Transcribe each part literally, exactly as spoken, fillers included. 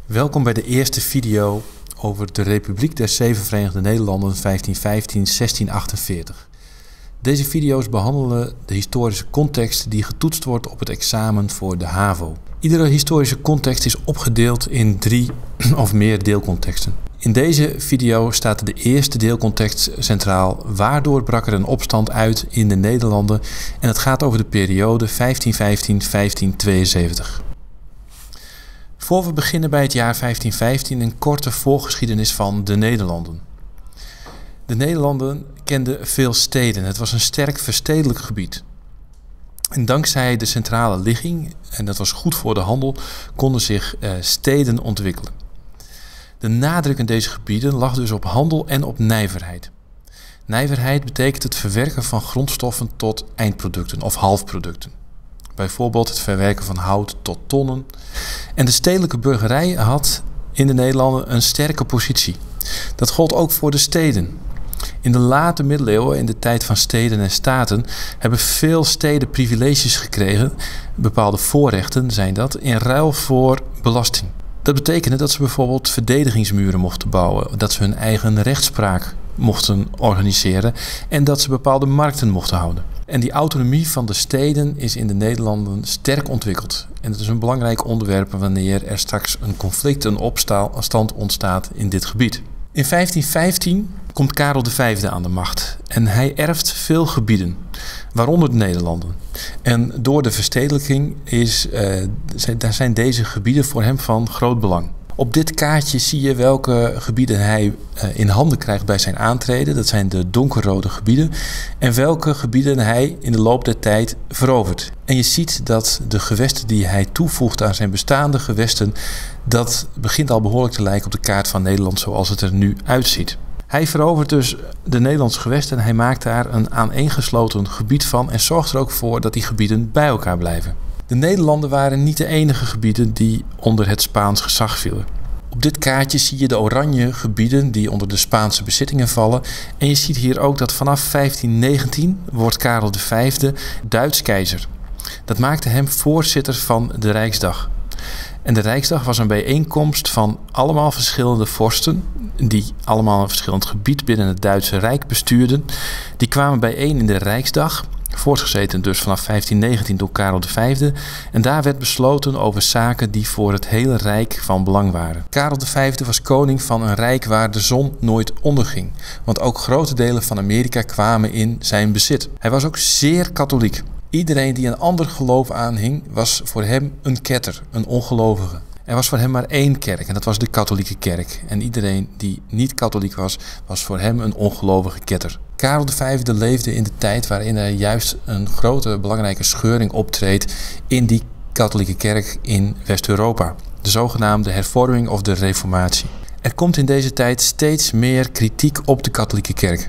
Welkom bij de eerste video over de Republiek der Zeven Verenigde Nederlanden vijftien vijftien tot zestien achtenveertig. Deze video's behandelen de historische context die getoetst wordt op het examen voor de HAVO. Iedere historische context is opgedeeld in drie of meer deelcontexten. In deze video staat de eerste deelcontext centraal. Waardoor brak er een opstand uit in de Nederlanden? En het gaat over de periode vijftien vijftien tot vijftien tweeënzeventig. Voor we beginnen bij het jaar vijftien vijftien een korte voorgeschiedenis van de Nederlanden. De Nederlanden kenden veel steden. Het was een sterk verstedelijk gebied. En dankzij de centrale ligging, en dat was goed voor de handel, konden zich uh, steden ontwikkelen. De nadruk in deze gebieden lag dus op handel en op nijverheid. Nijverheid betekent het verwerken van grondstoffen tot eindproducten of halfproducten. Bijvoorbeeld het verwerken van hout tot tonnen. En de stedelijke burgerij had in de Nederlanden een sterke positie. Dat gold ook voor de steden. In de late middeleeuwen, in de tijd van steden en staten, hebben veel steden privileges gekregen. Bepaalde voorrechten zijn dat, in ruil voor belasting. Dat betekende dat ze bijvoorbeeld verdedigingsmuren mochten bouwen, dat ze hun eigen rechtspraak mochten organiseren en dat ze bepaalde markten mochten houden. En die autonomie van de steden is in de Nederlanden sterk ontwikkeld. En dat is een belangrijk onderwerp wanneer er straks een conflict, een opstand ontstaat in dit gebied. In vijftien vijftien komt Karel de Vijfde aan de macht en hij erft veel gebieden, waaronder de Nederlanden. En door de verstedelijking is, uh, daar zijn deze gebieden voor hem van groot belang. Op dit kaartje zie je welke gebieden hij uh, in handen krijgt bij zijn aantreden. Dat zijn de donkerrode gebieden. En welke gebieden hij in de loop der tijd verovert. En je ziet dat de gewesten die hij toevoegt aan zijn bestaande gewesten, dat begint al behoorlijk te lijken op de kaart van Nederland zoals het er nu uitziet. Hij verovert dus de Nederlandse gewesten en hij maakt daar een aaneengesloten gebied van en zorgt er ook voor dat die gebieden bij elkaar blijven. De Nederlanden waren niet de enige gebieden die onder het Spaans gezag vielen. Op dit kaartje zie je de oranje gebieden die onder de Spaanse bezittingen vallen. En je ziet hier ook dat vanaf vijftien negentien wordt Karel de Vijfde Duits keizer. Dat maakte hem voorzitter van de Rijksdag. En de Rijksdag was een bijeenkomst van allemaal verschillende vorsten, die allemaal een verschillend gebied binnen het Duitse Rijk bestuurden. Die kwamen bijeen in de Rijksdag, voortgezeten dus vanaf vijftien negentien door Karel de Vijfde. En daar werd besloten over zaken die voor het hele Rijk van belang waren. Karel de Vijfde was koning van een rijk waar de zon nooit onderging. Want ook grote delen van Amerika kwamen in zijn bezit. Hij was ook zeer katholiek. Iedereen die een ander geloof aanhing was voor hem een ketter, een ongelovige. Er was voor hem maar één kerk en dat was de katholieke kerk. En iedereen die niet katholiek was, was voor hem een ongelovige ketter. Karel de Vijfde leefde in de tijd waarin er juist een grote belangrijke scheuring optreedt in die katholieke kerk in West-Europa. De zogenaamde hervorming of de reformatie. Er komt in deze tijd steeds meer kritiek op de katholieke kerk.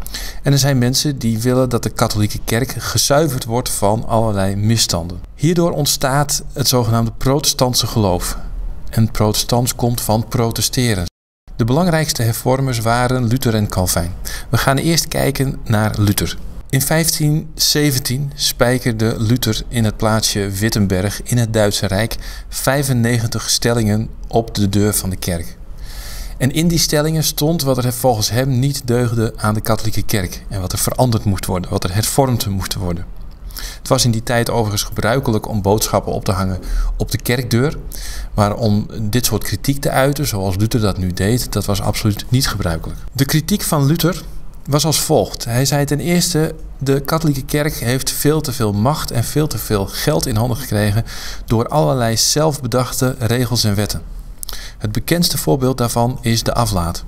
En er zijn mensen die willen dat de katholieke kerk gezuiverd wordt van allerlei misstanden. Hierdoor ontstaat het zogenaamde protestantse geloof. En protestants komt van protesteren. De belangrijkste hervormers waren Luther en Calvijn. We gaan eerst kijken naar Luther. In vijftien zeventien spijkerde Luther in het plaatsje Wittenberg in het Duitse Rijk vijfennegentig stellingen op de deur van de kerk. En in die stellingen stond wat er volgens hem niet deugde aan de katholieke kerk. En wat er veranderd moest worden, wat er hervormd moest worden. Het was in die tijd overigens gebruikelijk om boodschappen op te hangen op de kerkdeur. Maar om dit soort kritiek te uiten, zoals Luther dat nu deed, dat was absoluut niet gebruikelijk. De kritiek van Luther was als volgt. Hij zei ten eerste, de katholieke kerk heeft veel te veel macht en veel te veel geld in handen gekregen door allerlei zelfbedachte regels en wetten. Het bekendste voorbeeld daarvan is de aflaat.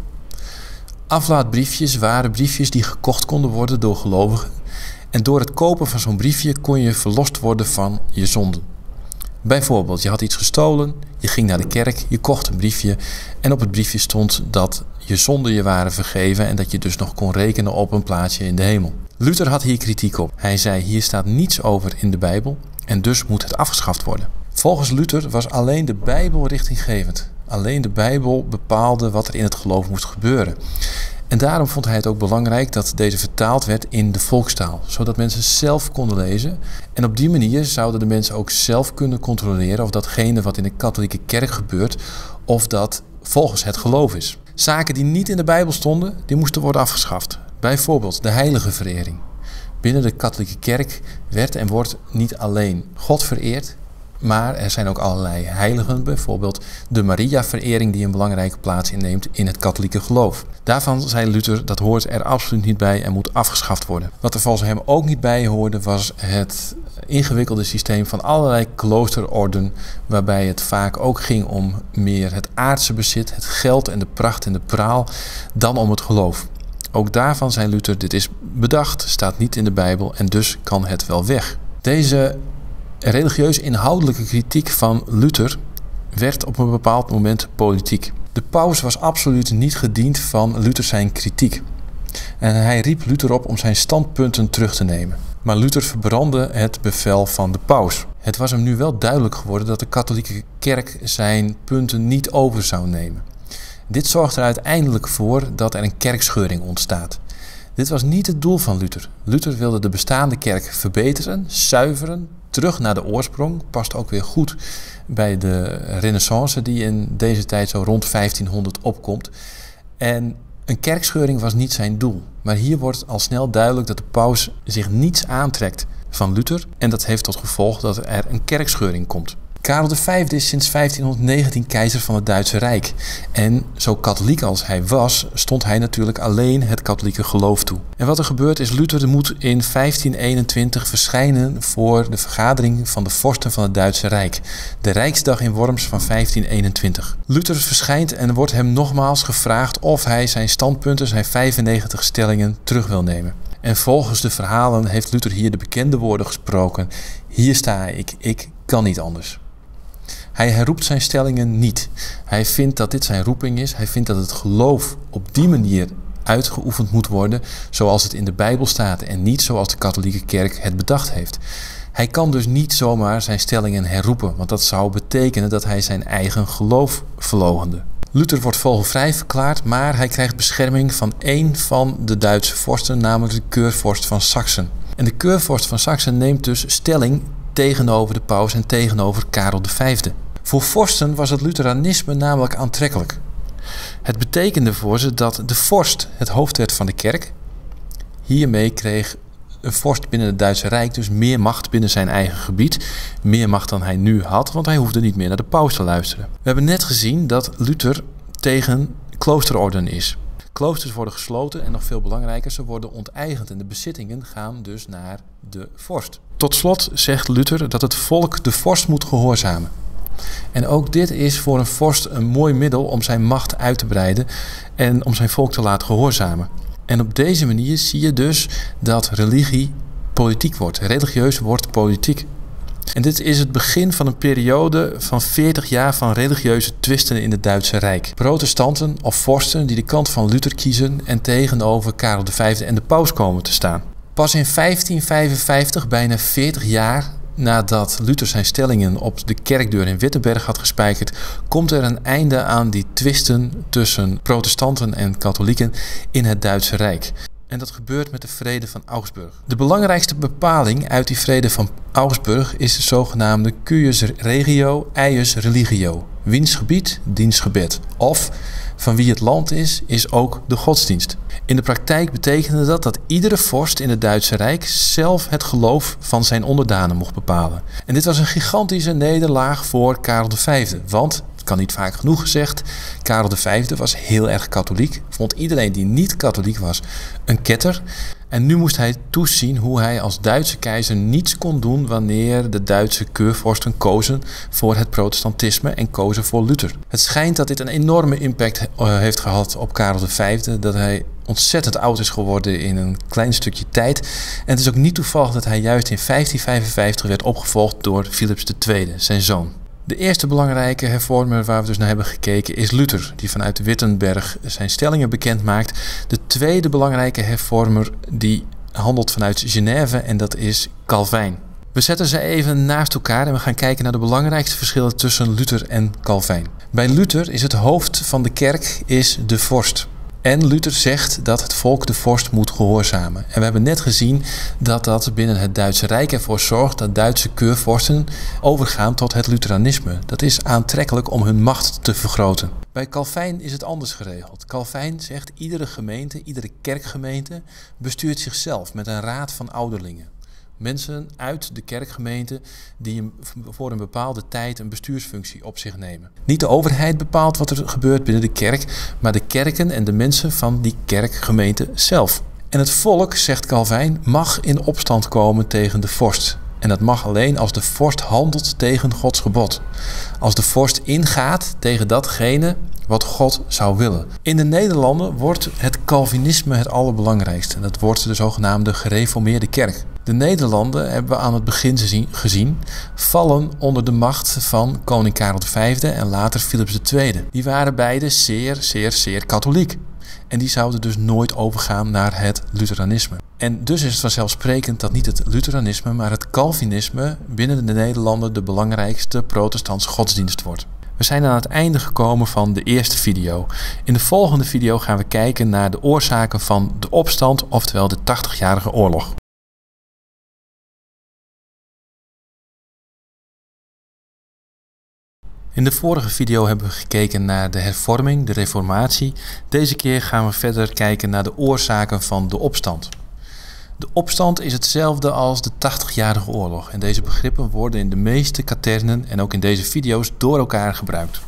Aflaatbriefjes waren briefjes die gekocht konden worden door gelovigen. En door het kopen van zo'n briefje kon je verlost worden van je zonden. Bijvoorbeeld, je had iets gestolen, je ging naar de kerk, je kocht een briefje en op het briefje stond dat je zonden je waren vergeven en dat je dus nog kon rekenen op een plaatsje in de hemel. Luther had hier kritiek op. Hij zei, hier staat niets over in de Bijbel en dus moet het afgeschaft worden. Volgens Luther was alleen de Bijbel richtinggevend. Alleen de Bijbel bepaalde wat er in het geloof moest gebeuren. En daarom vond hij het ook belangrijk dat deze vertaald werd in de volkstaal, zodat mensen zelf konden lezen. En op die manier zouden de mensen ook zelf kunnen controleren of datgene wat in de katholieke kerk gebeurt, of dat volgens het geloof is. Zaken die niet in de Bijbel stonden, die moesten worden afgeschaft. Bijvoorbeeld de heiligenverering. Binnen de katholieke kerk werd en wordt niet alleen God vereerd, maar er zijn ook allerlei heiligen, bijvoorbeeld de Maria-verering die een belangrijke plaats inneemt in het katholieke geloof. Daarvan zei Luther, dat hoort er absoluut niet bij en moet afgeschaft worden. Wat er volgens hem ook niet bij hoorde was het ingewikkelde systeem van allerlei kloosterorden, waarbij het vaak ook ging om meer het aardse bezit, het geld en de pracht en de praal, dan om het geloof. Ook daarvan zei Luther, dit is bedacht, staat niet in de Bijbel en dus kan het wel weg. Deze religieus-inhoudelijke kritiek van Luther werd op een bepaald moment politiek. De paus was absoluut niet gediend van Luther zijn kritiek. En hij riep Luther op om zijn standpunten terug te nemen. Maar Luther verbrandde het bevel van de paus. Het was hem nu wel duidelijk geworden dat de katholieke kerk zijn punten niet over zou nemen. Dit zorgt er uiteindelijk voor dat er een kerkscheuring ontstaat. Dit was niet het doel van Luther. Luther wilde de bestaande kerk verbeteren, zuiveren, terug naar de oorsprong. Past ook weer goed bij de renaissance die in deze tijd zo rond vijftienhonderd opkomt. En een kerkscheuring was niet zijn doel. Maar hier wordt al snel duidelijk dat de paus zich niets aantrekt van Luther. En dat heeft tot gevolg dat er een kerkscheuring komt. Karel de Vijfde is sinds vijftienhonderdnegentien keizer van het Duitse Rijk. En zo katholiek als hij was, stond hij natuurlijk alleen het katholieke geloof toe. En wat er gebeurt is, Luther moet in vijftien eenentwintig verschijnen voor de vergadering van de vorsten van het Duitse Rijk. De Rijksdag in Worms van vijftien eenentwintig. Luther verschijnt en wordt hem nogmaals gevraagd of hij zijn standpunten, zijn vijfennegentig stellingen, terug wil nemen. En volgens de verhalen heeft Luther hier de bekende woorden gesproken: hier sta ik, ik kan niet anders. Hij herroept zijn stellingen niet. Hij vindt dat dit zijn roeping is. Hij vindt dat het geloof op die manier uitgeoefend moet worden zoals het in de Bijbel staat en niet zoals de katholieke kerk het bedacht heeft. Hij kan dus niet zomaar zijn stellingen herroepen, want dat zou betekenen dat hij zijn eigen geloof verloochende. Luther wordt vogelvrij verklaard, maar hij krijgt bescherming van één van de Duitse vorsten, namelijk de keurvorst van Saksen. En de keurvorst van Saksen neemt dus stelling tegenover de paus en tegenover Karel de Vijfde. Voor vorsten was het Lutheranisme namelijk aantrekkelijk. Het betekende voor ze dat de vorst het hoofd werd van de kerk. Hiermee kreeg een vorst binnen het Duitse Rijk dus meer macht binnen zijn eigen gebied. Meer macht dan hij nu had, want hij hoefde niet meer naar de paus te luisteren. We hebben net gezien dat Luther tegen kloosterorden is. Kloosters worden gesloten en nog veel belangrijker, ze worden onteigend en de bezittingen gaan dus naar de vorst. Tot slot zegt Luther dat het volk de vorst moet gehoorzamen. En ook dit is voor een vorst een mooi middel om zijn macht uit te breiden en om zijn volk te laten gehoorzamen. En op deze manier zie je dus dat religie politiek wordt. Religieus wordt politiek. En dit is het begin van een periode van veertig jaar van religieuze twisten in het Duitse Rijk. Protestanten of vorsten die de kant van Luther kiezen en tegenover Karel de Vijfde en de paus komen te staan. Pas in vijftien vijfenvijftig, bijna veertig jaar nadat Luther zijn stellingen op de kerkdeur in Wittenberg had gespijkerd, komt er een einde aan die twisten tussen protestanten en katholieken in het Duitse Rijk. En dat gebeurt met de vrede van Augsburg. De belangrijkste bepaling uit die vrede van Augsburg is de zogenaamde cuius regio, eius religio. Wiens gebied, diens gebed. Of, van wie het land is, is ook de godsdienst. In de praktijk betekende dat dat iedere vorst in het Duitse Rijk zelf het geloof van zijn onderdanen mocht bepalen. En dit was een gigantische nederlaag voor Karel de Vijfde, want kan niet vaak genoeg gezegd, Karel de Vijfde was heel erg katholiek, vond iedereen die niet katholiek was een ketter. En nu moest hij toezien hoe hij als Duitse keizer niets kon doen wanneer de Duitse keurvorsten kozen voor het protestantisme en kozen voor Luther. Het schijnt dat dit een enorme impact heeft gehad op Karel de Vijfde, dat hij ontzettend oud is geworden in een klein stukje tijd. En het is ook niet toevallig dat hij juist in vijftien vijfenvijftig werd opgevolgd door Philips de Tweede, zijn zoon. De eerste belangrijke hervormer waar we dus naar hebben gekeken is Luther, die vanuit Wittenberg zijn stellingen bekend maakt. De tweede belangrijke hervormer die handelt vanuit Genève en dat is Calvijn. We zetten ze even naast elkaar en we gaan kijken naar de belangrijkste verschillen tussen Luther en Calvijn. Bij Luther is het hoofd van de kerk is de vorst. En Luther zegt dat het volk de vorst moet gehoorzamen. En we hebben net gezien dat dat binnen het Duitse Rijk ervoor zorgt dat Duitse keurvorsten overgaan tot het Lutheranisme. Dat is aantrekkelijk om hun macht te vergroten. Bij Calvijn is het anders geregeld. Calvijn zegt iedere gemeente, iedere kerkgemeente bestuurt zichzelf met een raad van ouderlingen. Mensen uit de kerkgemeente die voor een bepaalde tijd een bestuursfunctie op zich nemen. Niet de overheid bepaalt wat er gebeurt binnen de kerk, maar de kerken en de mensen van die kerkgemeente zelf. En het volk, zegt Calvijn, mag in opstand komen tegen de vorst. En dat mag alleen als de vorst handelt tegen Gods gebod. Als de vorst ingaat tegen datgene wat God zou willen. In de Nederlanden wordt het Calvinisme het allerbelangrijkste. Dat wordt de zogenaamde gereformeerde kerk. De Nederlanden, hebben we aan het begin gezien, vallen onder de macht van koning Karel de Vijfde en later Philips de Tweede. Die waren beide zeer, zeer, zeer katholiek. En die zouden dus nooit overgaan naar het Lutheranisme. En dus is het vanzelfsprekend dat niet het Lutheranisme, maar het Calvinisme binnen de Nederlanden de belangrijkste protestantse godsdienst wordt. We zijn aan het einde gekomen van de eerste video. In de volgende video gaan we kijken naar de oorzaken van de opstand, oftewel de tachtigjarige oorlog. In de vorige video hebben we gekeken naar de hervorming, de reformatie. Deze keer gaan we verder kijken naar de oorzaken van de opstand. De opstand is hetzelfde als de tachtigjarige oorlog. En deze begrippen worden in de meeste katernen en ook in deze video's door elkaar gebruikt.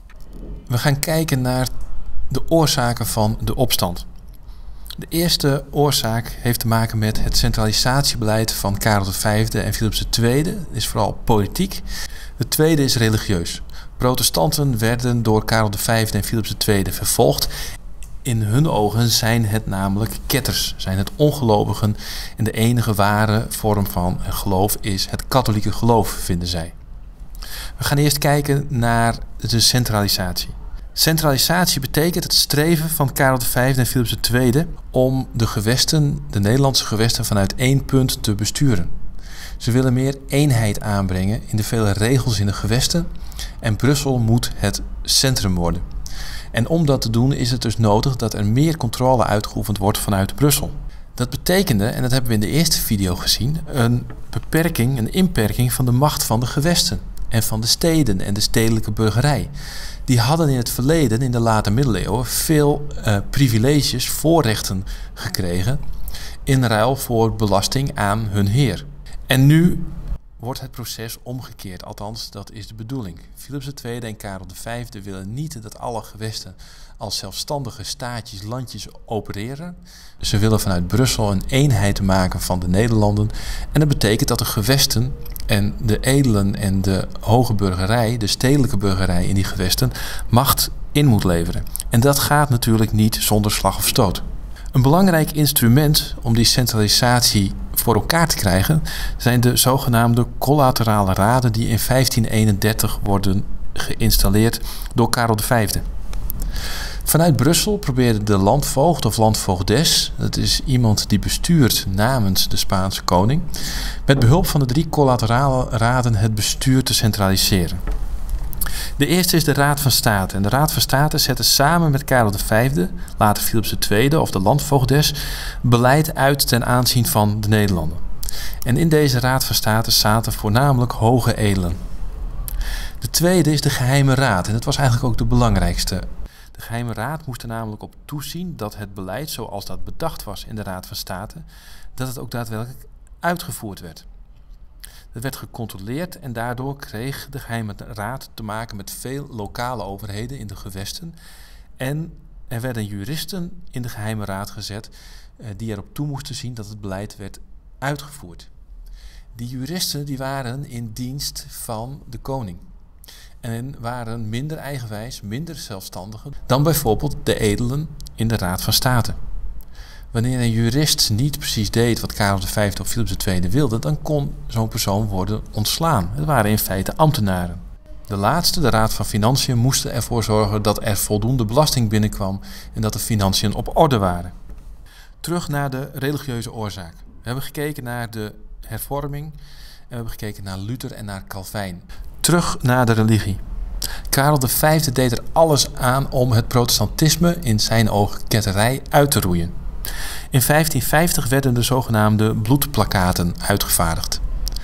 We gaan kijken naar de oorzaken van de opstand. De eerste oorzaak heeft te maken met het centralisatiebeleid van Karel de Vijfde en Philips de Tweede. Dat is vooral politiek. De tweede is religieus. Protestanten werden door Karel de Vijfde en Philips de Tweede vervolgd. In hun ogen zijn het namelijk ketters, zijn het ongelovigen. En de enige ware vorm van geloof is het katholieke geloof, vinden zij. We gaan eerst kijken naar de centralisatie. Centralisatie betekent het streven van Karel de Vijfde en Philips de Tweede om de gewesten, de Nederlandse gewesten, vanuit één punt te besturen. Ze willen meer eenheid aanbrengen in de vele regels in de gewesten en Brussel moet het centrum worden. En om dat te doen is het dus nodig dat er meer controle uitgeoefend wordt vanuit Brussel. Dat betekende, en dat hebben we in de eerste video gezien, een beperking, een inperking van de macht van de gewesten en van de steden en de stedelijke burgerij. Die hadden in het verleden, in de late middeleeuwen, veel uh, privileges, voorrechten gekregen in ruil voor belasting aan hun heer. En nu wordt het proces omgekeerd, althans dat is de bedoeling. Philips de Tweede en Karel de Vijfde willen niet dat alle gewesten als zelfstandige staatjes, landjes opereren. Ze willen vanuit Brussel een eenheid maken van de Nederlanden. En dat betekent dat de gewesten en de edelen en de hoge burgerij, de stedelijke burgerij in die gewesten, macht in moet leveren. En dat gaat natuurlijk niet zonder slag of stoot. Een belangrijk instrument om die centralisatie voor elkaar te krijgen zijn de zogenaamde collaterale raden die in vijftien eenendertig worden geïnstalleerd door Karel de Vijfde. Vanuit Brussel probeerde de landvoogd of landvoogdes, dat is iemand die bestuurt namens de Spaanse koning, met behulp van de drie collaterale raden het bestuur te centraliseren. De eerste is de Raad van State. En de Raad van State zette samen met Karel de Vijfde, later Philips de Tweede of de landvoogdes, beleid uit ten aanzien van de Nederlanden. En in deze Raad van State zaten voornamelijk hoge edelen. De tweede is de Geheime Raad en dat was eigenlijk ook de belangrijkste. De Geheime Raad moest er namelijk op toezien dat het beleid zoals dat bedacht was in de Raad van State, dat het ook daadwerkelijk uitgevoerd werd. Het werd gecontroleerd en daardoor kreeg de Geheime Raad te maken met veel lokale overheden in de gewesten. En er werden juristen in de Geheime Raad gezet eh, die erop toe moesten zien dat het beleid werd uitgevoerd. Die juristen die waren in dienst van de koning. En waren minder eigenwijs, minder zelfstandig dan bijvoorbeeld de edelen in de Raad van State. Wanneer een jurist niet precies deed wat Karel de Vijfde of Philips de Tweede wilde, dan kon zo'n persoon worden ontslaan. Het waren in feite ambtenaren. De laatste, de Raad van Financiën, moesten ervoor zorgen dat er voldoende belasting binnenkwam en dat de financiën op orde waren. Terug naar de religieuze oorzaak. We hebben gekeken naar de hervorming en we hebben gekeken naar Luther en naar Calvijn. Terug naar de religie. Karel de Vijfde deed er alles aan om het protestantisme, in zijn ogen ketterij, uit te roeien. In vijftien vijftig werden de zogenaamde bloedplakkaten uitgevaardigd.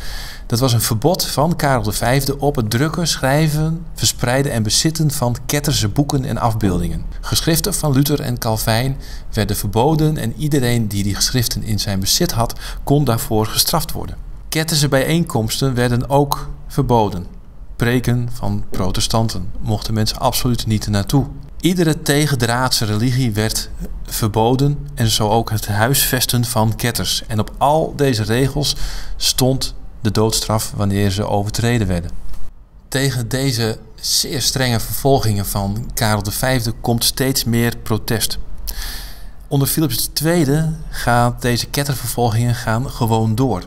Dat was een verbod van Karel de Vijfde op het drukken, schrijven, verspreiden en bezitten van ketterse boeken en afbeeldingen. Geschriften van Luther en Calvijn werden verboden en iedereen die die geschriften in zijn bezit had, kon daarvoor gestraft worden. Ketterse bijeenkomsten werden ook verboden. Preken van protestanten mochten mensen absoluut niet naartoe. Iedere tegendraadse religie werd verboden en zo ook het huisvesten van ketters. En op al deze regels stond de doodstraf wanneer ze overtreden werden. Tegen deze zeer strenge vervolgingen van Karel de Vijfde komt steeds meer protest. Onder Philips de Tweede gaan deze kettervervolgingen gaan gewoon door.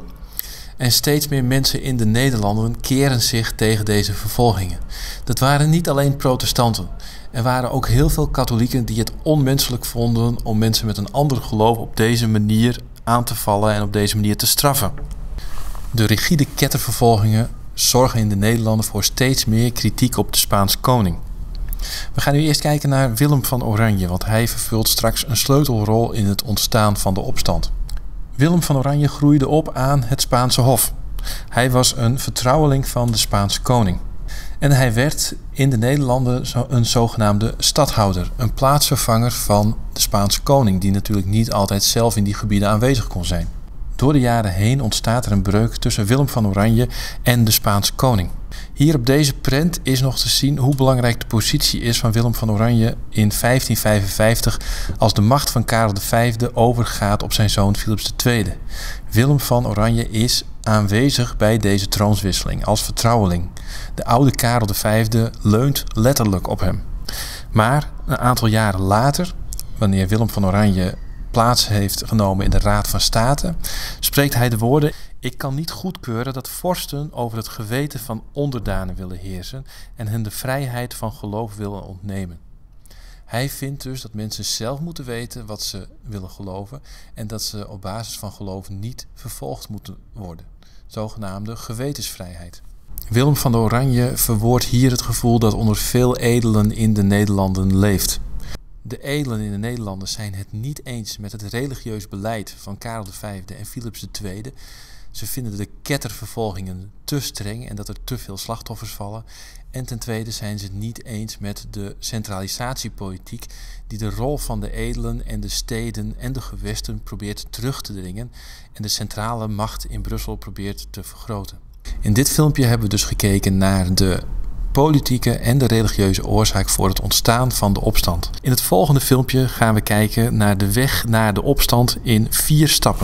En steeds meer mensen in de Nederlanden keren zich tegen deze vervolgingen. Dat waren niet alleen protestanten. Er waren ook heel veel katholieken die het onmenselijk vonden om mensen met een ander geloof op deze manier aan te vallen en op deze manier te straffen. De rigide kettervervolgingen zorgen in de Nederlanden voor steeds meer kritiek op de Spaanse koning. We gaan nu eerst kijken naar Willem van Oranje, want hij vervult straks een sleutelrol in het ontstaan van de opstand. Willem van Oranje groeide op aan het Spaanse hof. Hij was een vertrouweling van de Spaanse koning. En hij werd in de Nederlanden een zogenaamde stadhouder, een plaatsvervanger van de Spaanse koning, die natuurlijk niet altijd zelf in die gebieden aanwezig kon zijn. Door de jaren heen ontstaat er een breuk tussen Willem van Oranje en de Spaanse koning. Hier op deze prent is nog te zien hoe belangrijk de positie is van Willem van Oranje in vijftien vijfenvijftig als de macht van Karel de Vijfde overgaat op zijn zoon Philips de Tweede. Willem van Oranje is aanwezig bij deze troonswisseling als vertrouweling. De oude Karel de Vijfde leunt letterlijk op hem. Maar een aantal jaren later, wanneer Willem van Oranje plaats heeft genomen in de Raad van State, spreekt hij de woorden: "Ik kan niet goedkeuren dat vorsten over het geweten van onderdanen willen heersen en hen de vrijheid van geloof willen ontnemen." Hij vindt dus dat mensen zelf moeten weten wat ze willen geloven en dat ze op basis van geloof niet vervolgd moeten worden. Zogenaamde gewetensvrijheid. Willem van Oranje verwoordt hier het gevoel dat onder veel edelen in de Nederlanden leeft. De edelen in de Nederlanden zijn het niet eens met het religieus beleid van Karel de Vijfde en Philips de Tweede. Ze vinden de kettervervolgingen te streng en dat er te veel slachtoffers vallen. En ten tweede zijn ze het niet eens met de centralisatiepolitiek die de rol van de edelen en de steden en de gewesten probeert terug te dringen en de centrale macht in Brussel probeert te vergroten. In dit filmpje hebben we dus gekeken naar de politieke en de religieuze oorzaak voor het ontstaan van de opstand. In het volgende filmpje gaan we kijken naar de weg naar de opstand in vier stappen.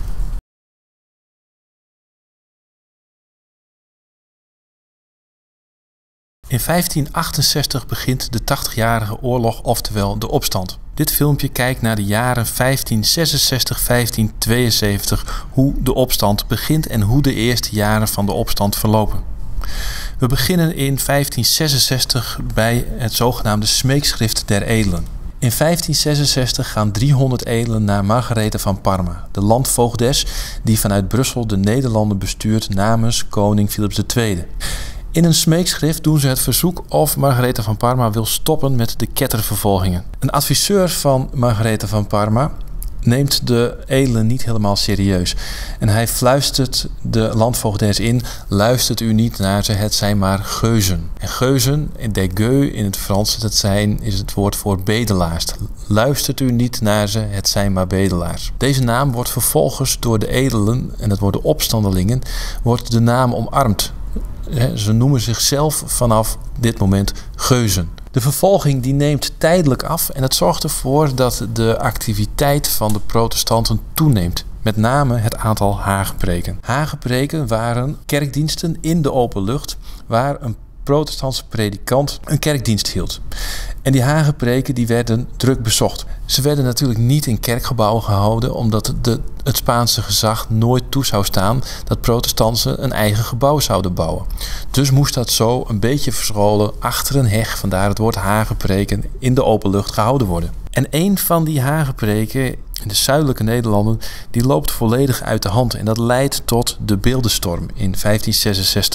In vijftien achtenzestig begint de tachtigjarige oorlog, oftewel de opstand. Dit filmpje kijkt naar de jaren vijftien zesenzestig tot vijftien tweeënzeventig, hoe de opstand begint en hoe de eerste jaren van de opstand verlopen. We beginnen in vijftien zesenzestig bij het zogenaamde Smeekschrift der Edelen. In vijftien zesenzestig gaan driehonderd edelen naar Margaretha van Parma, de landvoogdes die vanuit Brussel de Nederlanden bestuurt namens koning Philips de Tweede. In een smeekschrift doen ze het verzoek of Margaretha van Parma wil stoppen met de kettervervolgingen. Een adviseur van Margaretha van Parma neemt de edelen niet helemaal serieus. En hij fluistert de landvoogdes in: luistert u niet naar ze, het zijn maar geuzen. En geuzen, des gueux in het Frans, dat zijn, is het woord voor bedelaars. Luistert u niet naar ze, het zijn maar bedelaars. Deze naam wordt vervolgens door de edelen, en dat worden opstandelingen, wordt de naam omarmd. Ze noemen zichzelf vanaf dit moment geuzen. De vervolging die neemt tijdelijk af en het zorgt ervoor dat de activiteit van de protestanten toeneemt. Met name het aantal hagepreken. Hagepreken waren kerkdiensten in de open lucht waar een protestantse predikant een kerkdienst hield. En die hagepreken die werden druk bezocht. Ze werden natuurlijk niet in kerkgebouwen gehouden, omdat de, het Spaanse gezag nooit toe zou staan dat protestanten een eigen gebouw zouden bouwen. Dus moest dat zo een beetje verscholen achter een heg, vandaar het woord hagepreken, in de open lucht gehouden worden. En een van die hagepreken in de zuidelijke Nederlanden, die loopt volledig uit de hand en dat leidt tot de beeldenstorm in vijftien zesenzestig.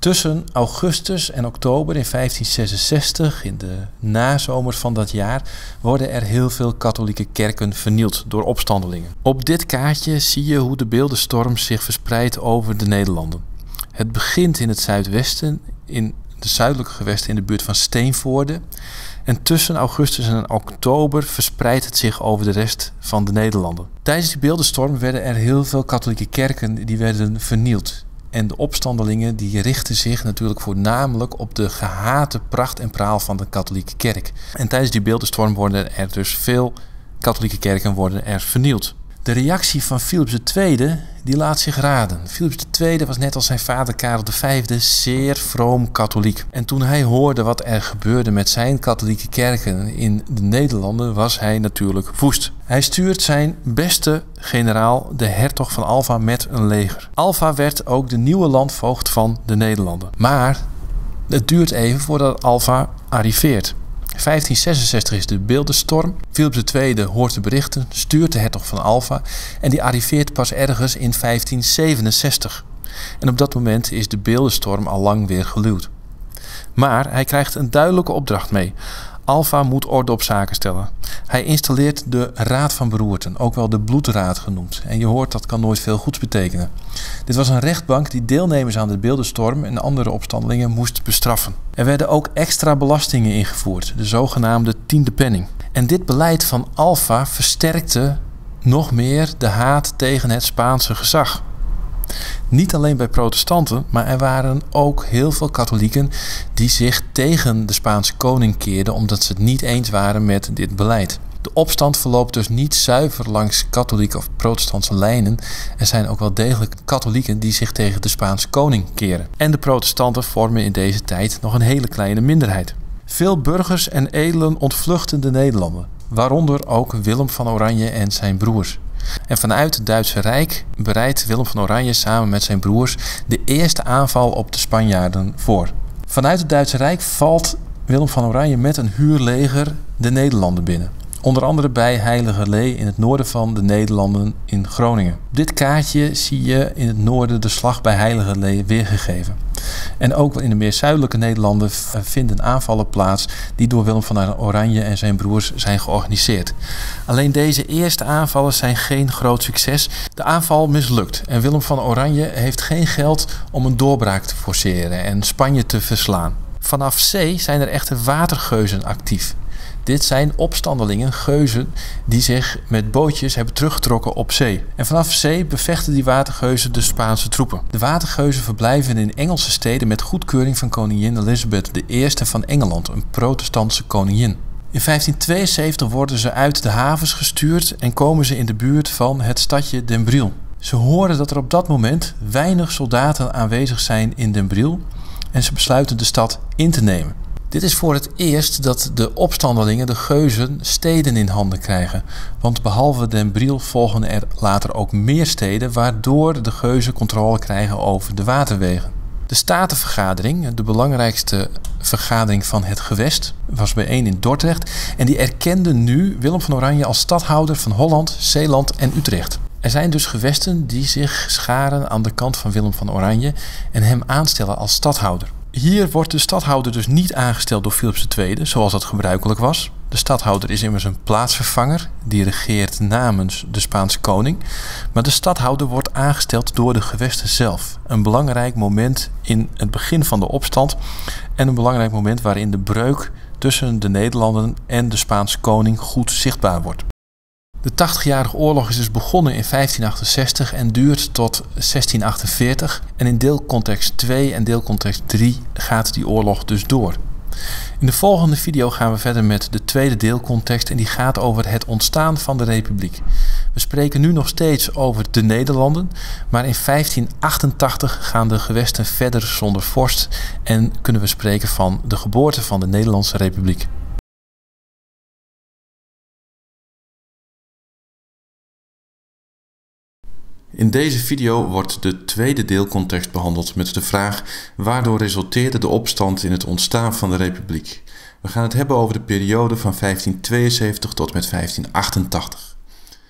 Tussen augustus en oktober in vijftien zesenzestig, in de nazomer van dat jaar, worden er heel veel katholieke kerken vernield door opstandelingen. Op dit kaartje zie je hoe de beeldenstorm zich verspreidt over de Nederlanden. Het begint in het zuidwesten, in de zuidelijke gewesten in de buurt van Steenvoorde. En tussen augustus en oktober verspreidt het zich over de rest van de Nederlanden. Tijdens die beeldenstorm werden er heel veel katholieke kerken die werden vernield. En de opstandelingen die richten zich natuurlijk voornamelijk op de gehate pracht en praal van de katholieke kerk. En tijdens die beeldenstorm worden er dus veel katholieke kerken worden er vernield. De reactie van Philips de Tweede die laat zich raden. Philips de Tweede was net als zijn vader Karel de Vijfde zeer vroom katholiek. En toen hij hoorde wat er gebeurde met zijn katholieke kerken in de Nederlanden, was hij natuurlijk woest. Hij stuurt zijn beste generaal, de hertog van Alva, met een leger. Alva werd ook de nieuwe landvoogd van de Nederlanden. Maar het duurt even voordat Alva arriveert. vijftien zesenzestig is de beeldenstorm. Philips de Tweede hoort de berichten, stuurt de hertog van Alva en die arriveert pas ergens in vijftien zevenenzestig. En op dat moment is de beeldenstorm al lang weer geluwd. Maar hij krijgt een duidelijke opdracht mee. Alva moet orde op zaken stellen. Hij installeert de Raad van Beroerten, ook wel de Bloedraad genoemd. En je hoort, dat kan nooit veel goeds betekenen. Dit was een rechtbank die deelnemers aan de beeldenstorm en andere opstandelingen moest bestraffen. Er werden ook extra belastingen ingevoerd, de zogenaamde tiende penning. En dit beleid van Alva versterkte nog meer de haat tegen het Spaanse gezag. Niet alleen bij protestanten, maar er waren ook heel veel katholieken die zich tegen de Spaanse koning keerden omdat ze het niet eens waren met dit beleid. De opstand verloopt dus niet zuiver langs katholieke of protestantse lijnen. Er zijn ook wel degelijk katholieken die zich tegen de Spaanse koning keren. En de protestanten vormen in deze tijd nog een hele kleine minderheid. Veel burgers en edelen ontvluchten de Nederlanden, waaronder ook Willem van Oranje en zijn broers. En vanuit het Duitse Rijk bereidt Willem van Oranje samen met zijn broers de eerste aanval op de Spanjaarden voor. Vanuit het Duitse Rijk valt Willem van Oranje met een huurleger de Nederlanden binnen. Onder andere bij Heiligerlee in het noorden van de Nederlanden in Groningen. Op dit kaartje zie je in het noorden de slag bij Heiligerlee weergegeven. En ook in de meer zuidelijke Nederlanden vinden aanvallen plaats die door Willem van Oranje en zijn broers zijn georganiseerd. Alleen deze eerste aanvallen zijn geen groot succes. De aanval mislukt en Willem van Oranje heeft geen geld om een doorbraak te forceren en Spanje te verslaan. Vanaf zee zijn er echter watergeuzen actief. Dit zijn opstandelingen, geuzen, die zich met bootjes hebben teruggetrokken op zee. En vanaf zee bevechten die watergeuzen de Spaanse troepen. De watergeuzen verblijven in Engelse steden met goedkeuring van koningin Elizabeth de Eerste van Engeland, een protestantse koningin. In vijftien tweeënzeventig worden ze uit de havens gestuurd en komen ze in de buurt van het stadje Den Briel. Ze horen dat er op dat moment weinig soldaten aanwezig zijn in Den Briel en ze besluiten de stad in te nemen. Dit is voor het eerst dat de opstandelingen, de geuzen, steden in handen krijgen. Want behalve Den Briel volgen er later ook meer steden, waardoor de geuzen controle krijgen over de waterwegen. De Statenvergadering, de belangrijkste vergadering van het gewest, was bijeen in Dordrecht en die erkende nu Willem van Oranje als stadhouder van Holland, Zeeland en Utrecht. Er zijn dus gewesten die zich scharen aan de kant van Willem van Oranje en hem aanstellen als stadhouder. Hier wordt de stadhouder dus niet aangesteld door Philips de Tweede, zoals dat gebruikelijk was. De stadhouder is immers een plaatsvervanger, die regeert namens de Spaanse koning. Maar de stadhouder wordt aangesteld door de gewesten zelf. Een belangrijk moment in het begin van de opstand en een belangrijk moment waarin de breuk tussen de Nederlanden en de Spaanse koning goed zichtbaar wordt. De tachtigjarige oorlog is dus begonnen in vijftien achtenzestig en duurt tot zestien achtenveertig. En in deelcontext twee en deelcontext drie gaat die oorlog dus door. In de volgende video gaan we verder met de tweede deelcontext en die gaat over het ontstaan van de Republiek. We spreken nu nog steeds over de Nederlanden, maar in vijftien achtentachtig gaan de gewesten verder zonder vorst en kunnen we spreken van de geboorte van de Nederlandse Republiek. In deze video wordt de tweede deelcontext behandeld met de vraag waardoor resulteerde de opstand in het ontstaan van de Republiek. We gaan het hebben over de periode van vijftien tweeënzeventig tot met vijftien achtentachtig.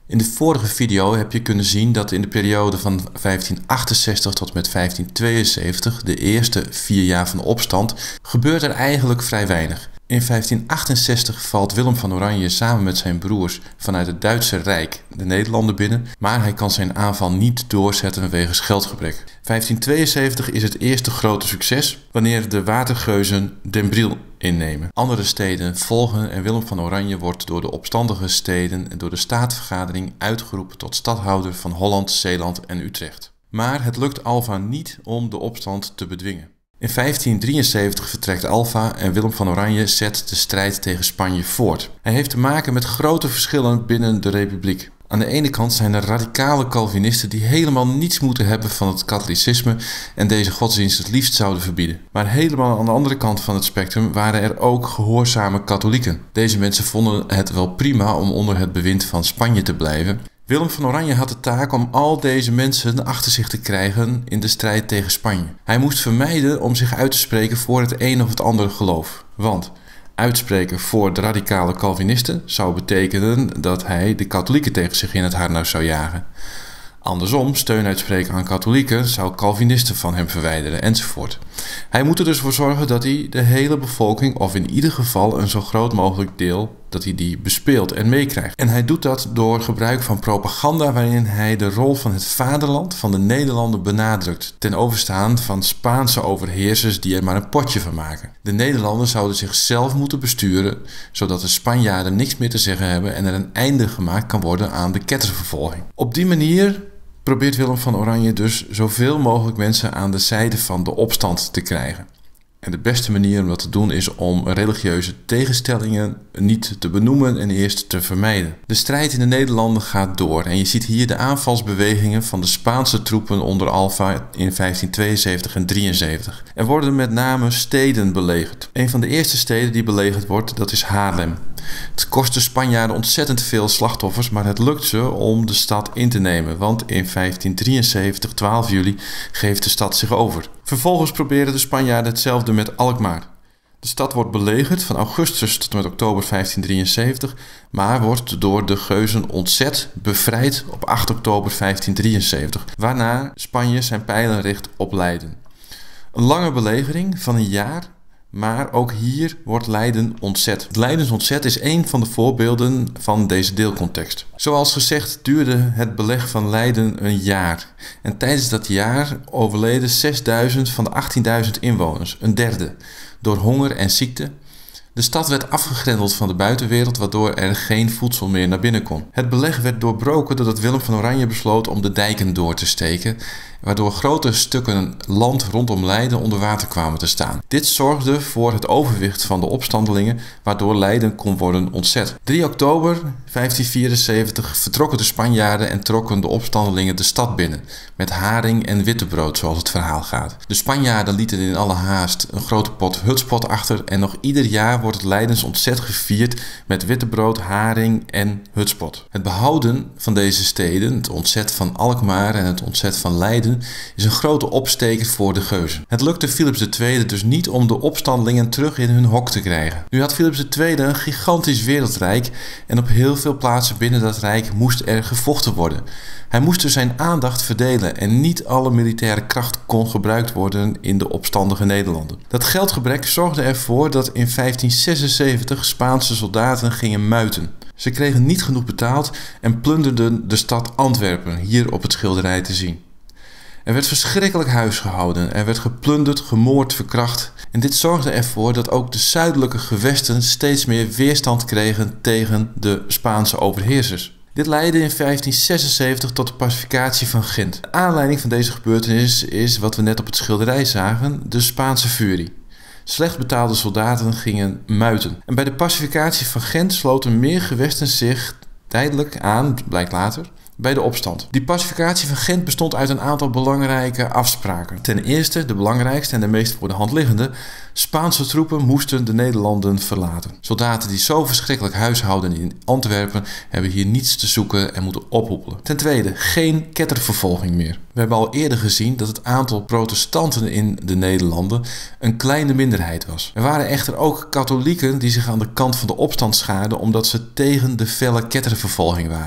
In de vorige video heb je kunnen zien dat in de periode van vijftien achtenzestig tot met vijftien tweeënzeventig, de eerste vier jaar van de opstand, gebeurt er eigenlijk vrij weinig. In vijftien achtenzestig valt Willem van Oranje samen met zijn broers vanuit het Duitse Rijk de Nederlanden binnen, maar hij kan zijn aanval niet doorzetten wegens geldgebrek. vijftien tweeënzeventig is het eerste grote succes wanneer de watergeuzen Den Briel innemen. Andere steden volgen en Willem van Oranje wordt door de opstandige steden en door de Statenvergadering uitgeroepen tot stadhouder van Holland, Zeeland en Utrecht. Maar het lukt Alva niet om de opstand te bedwingen. In vijftien drieënzeventig vertrekt Alva en Willem van Oranje zet de strijd tegen Spanje voort. Hij heeft te maken met grote verschillen binnen de Republiek. Aan de ene kant zijn er radicale Calvinisten die helemaal niets moeten hebben van het katholicisme en deze godsdienst het liefst zouden verbieden. Maar helemaal aan de andere kant van het spectrum waren er ook gehoorzame katholieken. Deze mensen vonden het wel prima om onder het bewind van Spanje te blijven. Willem van Oranje had de taak om al deze mensen achter zich te krijgen in de strijd tegen Spanje. Hij moest vermijden om zich uit te spreken voor het een of het andere geloof. Want uitspreken voor de radicale Calvinisten zou betekenen dat hij de katholieken tegen zich in het harnas zou jagen. Andersom, steun uitspreken aan katholieken zou Calvinisten van hem verwijderen enzovoort. Hij moet er dus voor zorgen dat hij de hele bevolking, of in ieder geval een zo groot mogelijk deel, dat hij die bespeelt en meekrijgt. En hij doet dat door gebruik van propaganda waarin hij de rol van het vaderland, van de Nederlanden benadrukt, ten overstaan van Spaanse overheersers die er maar een potje van maken. De Nederlanden zouden zichzelf moeten besturen, zodat de Spanjaarden niks meer te zeggen hebben en er een einde gemaakt kan worden aan de kettervervolging. Op die manier probeert Willem van Oranje dus zoveel mogelijk mensen aan de zijde van de opstand te krijgen. En de beste manier om dat te doen is om religieuze tegenstellingen niet te benoemen en eerst te vermijden. De strijd in de Nederlanden gaat door en je ziet hier de aanvalsbewegingen van de Spaanse troepen onder Alva in vijftien tweeënzeventig en drieënzeventig. Er worden met name steden belegerd. Een van de eerste steden die belegerd wordt, dat is Haarlem. Het kost de Spanjaarden ontzettend veel slachtoffers, maar het lukt ze om de stad in te nemen, want in vijftien drieënzeventig, twaalf juli, geeft de stad zich over. Vervolgens proberen de Spanjaarden hetzelfde met Alkmaar. De stad wordt belegerd van augustus tot en met oktober vijftien drieënzeventig, maar wordt door de geuzen ontzet bevrijd op acht oktober vijftien drieënzeventig, waarna Spanje zijn pijlen richt op Leiden. Een lange belegering van een jaar, maar ook hier wordt Leiden ontzet. Het Leidens ontzet is een van de voorbeelden van deze deelcontext. Zoals gezegd duurde het beleg van Leiden een jaar. En tijdens dat jaar overleden zesduizend van de achttienduizend inwoners, een derde, door honger en ziekte. De stad werd afgegrendeld van de buitenwereld, waardoor er geen voedsel meer naar binnen kon. Het beleg werd doorbroken doordat Willem van Oranje besloot om de dijken door te steken, waardoor grote stukken land rondom Leiden onder water kwamen te staan. Dit zorgde voor het overwicht van de opstandelingen, waardoor Leiden kon worden ontzet. drie oktober vijftien vierenzeventig vertrokken de Spanjaarden en trokken de opstandelingen de stad binnen, met haring en wittebrood zoals het verhaal gaat. De Spanjaarden lieten in alle haast een grote pot hutspot achter en nog ieder jaar wordt het Leidens ontzet gevierd met wittebrood, haring en hutspot. Het behouden van deze steden, het ontzet van Alkmaar en het ontzet van Leiden, is een grote opsteker voor de geuzen. Het lukte Philips de Tweede dus niet om de opstandelingen terug in hun hok te krijgen. Nu had Philips de Tweede een gigantisch wereldrijk en op heel veel plaatsen binnen dat rijk moest er gevochten worden. Hij moest dus zijn aandacht verdelen en niet alle militaire kracht kon gebruikt worden in de opstandige Nederlanden. Dat geldgebrek zorgde ervoor dat in vijftien zesenzeventig Spaanse soldaten gingen muiten. Ze kregen niet genoeg betaald en plunderden de stad Antwerpen, hier op het schilderij te zien. Er werd verschrikkelijk huisgehouden, er werd geplunderd, gemoord, verkracht. En dit zorgde ervoor dat ook de zuidelijke gewesten steeds meer weerstand kregen tegen de Spaanse overheersers. Dit leidde in vijftien zesenzeventig tot de pacificatie van Gent. De aanleiding van deze gebeurtenis is wat we net op het schilderij zagen, de Spaanse furie. Slecht betaalde soldaten gingen muiten. En bij de pacificatie van Gent sloten meer gewesten zich tijdelijk aan, blijkt later, bij de opstand. Die pacificatie van Gent bestond uit een aantal belangrijke afspraken. Ten eerste, de belangrijkste en de meest voor de hand liggende, Spaanse troepen moesten de Nederlanden verlaten. Soldaten die zo verschrikkelijk huishouden in Antwerpen hebben hier niets te zoeken en moeten ophoepelen. Ten tweede, geen kettervervolging meer. We hebben al eerder gezien dat het aantal protestanten in de Nederlanden een kleine minderheid was. Er waren echter ook katholieken die zich aan de kant van de opstand schaarden omdat ze tegen de felle kettervervolging waren.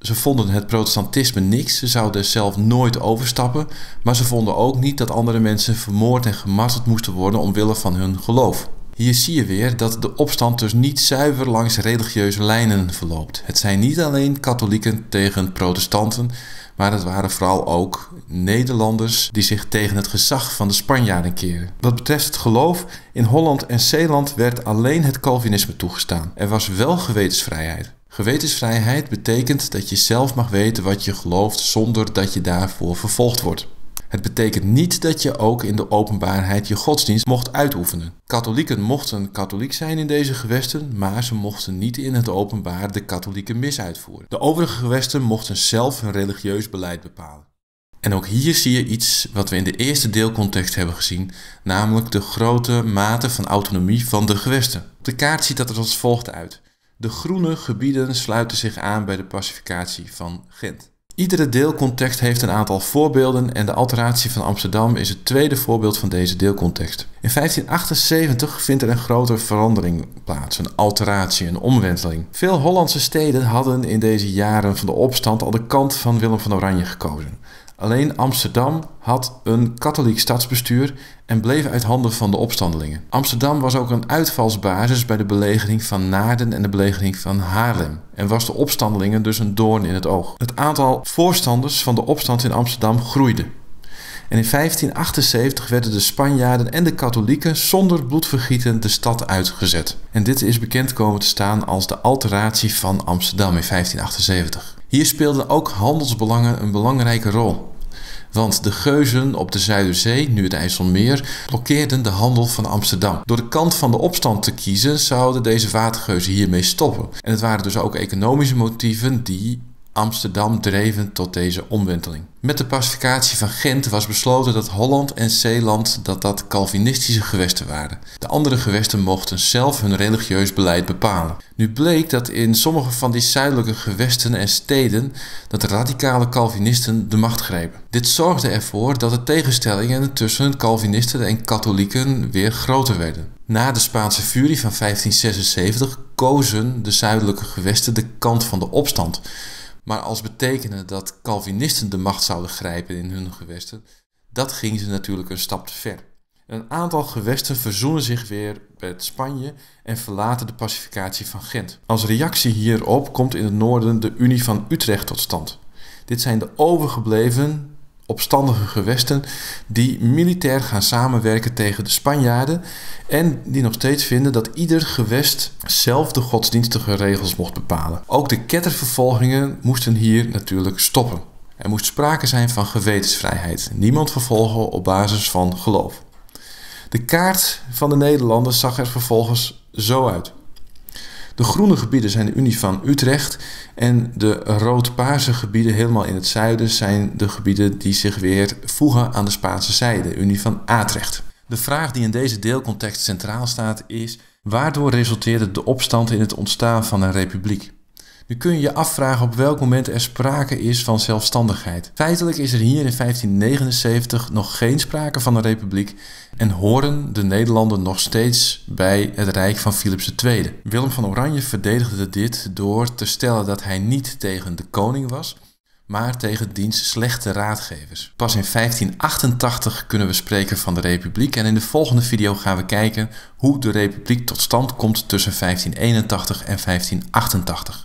Ze vonden het protestantisme niks, ze zouden zelf nooit overstappen, maar ze vonden ook niet dat andere mensen vermoord en gemarteld moesten worden omwille van hun geloof. Hier zie je weer dat de opstand dus niet zuiver langs religieuze lijnen verloopt. Het zijn niet alleen katholieken tegen protestanten, maar het waren vooral ook Nederlanders die zich tegen het gezag van de Spanjaarden keren. Wat betreft het geloof, in Holland en Zeeland werd alleen het Calvinisme toegestaan. Er was wel gewetensvrijheid. Gewetensvrijheid betekent dat je zelf mag weten wat je gelooft zonder dat je daarvoor vervolgd wordt. Het betekent niet dat je ook in de openbaarheid je godsdienst mocht uitoefenen. Katholieken mochten katholiek zijn in deze gewesten, maar ze mochten niet in het openbaar de katholieke mis uitvoeren. De overige gewesten mochten zelf hun religieus beleid bepalen. En ook hier zie je iets wat we in de eerste deelcontext hebben gezien, namelijk de grote mate van autonomie van de gewesten. Op de kaart ziet dat er als volgt uit. De groene gebieden sluiten zich aan bij de pacificatie van Gent. Iedere deelcontext heeft een aantal voorbeelden en de alteratie van Amsterdam is het tweede voorbeeld van deze deelcontext. In vijftien achtenzeventig vindt er een grote verandering plaats, een alteratie, een omwenteling. Veel Hollandse steden hadden in deze jaren van de opstand al de kant van Willem van Oranje gekozen. Alleen Amsterdam had een katholiek stadsbestuur en bleef uit handen van de opstandelingen. Amsterdam was ook een uitvalsbasis bij de belegering van Naarden en de belegering van Haarlem. En was de opstandelingen dus een doorn in het oog. Het aantal voorstanders van de opstand in Amsterdam groeide. En in vijftien achtenzeventig werden de Spanjaarden en de katholieken zonder bloedvergieten de stad uitgezet. En dit is bekend komen te staan als de alteratie van Amsterdam in vijftien achtenzeventig. Hier speelden ook handelsbelangen een belangrijke rol. Want de geuzen op de Zuiderzee, nu het IJsselmeer, blokkeerden de handel van Amsterdam. Door de kant van de opstand te kiezen zouden deze watergeuzen hiermee stoppen. En het waren dus ook economische motieven die Amsterdam dreven tot deze omwenteling. Met de pacificatie van Gent was besloten dat Holland en Zeeland dat dat Calvinistische gewesten waren. De andere gewesten mochten zelf hun religieus beleid bepalen. Nu bleek dat in sommige van die zuidelijke gewesten en steden dat de radicale Calvinisten de macht grepen. Dit zorgde ervoor dat de tegenstellingen tussen Calvinisten en katholieken weer groter werden. Na de Spaanse furie van vijftien zesenzeventig kozen de zuidelijke gewesten de kant van de opstand. Maar als betekende dat Calvinisten de macht zouden grijpen in hun gewesten, dat ging ze natuurlijk een stap te ver. Een aantal gewesten verzoenen zich weer met Spanje en verlaten de pacificatie van Gent. Als reactie hierop komt in het noorden de Unie van Utrecht tot stand. Dit zijn de overgebleven opstandige gewesten die militair gaan samenwerken tegen de Spanjaarden en die nog steeds vinden dat ieder gewest zelf de godsdienstige regels mocht bepalen. Ook de kettervervolgingen moesten hier natuurlijk stoppen. Er moest sprake zijn van gewetensvrijheid. Niemand vervolgen op basis van geloof. De kaart van de Nederlanden zag er vervolgens zo uit. De groene gebieden zijn de Unie van Utrecht en de rood-paarse gebieden helemaal in het zuiden zijn de gebieden die zich weer voegen aan de Spaanse zijde, de Unie van Atrecht. De vraag die in deze deelcontext centraal staat is: waardoor resulteerde de opstand in het ontstaan van een republiek? Nu kun je je afvragen op welk moment er sprake is van zelfstandigheid. Feitelijk is er hier in vijftien negenenzeventig nog geen sprake van een republiek en horen de Nederlanden nog steeds bij het rijk van Philips de Tweede. Willem van Oranje verdedigde dit door te stellen dat hij niet tegen de koning was, maar tegen diens slechte raadgevers. Pas in vijftien achtentachtig kunnen we spreken van de republiek en in de volgende video gaan we kijken hoe de republiek tot stand komt tussen vijftien eenentachtig en vijftien achtentachtig.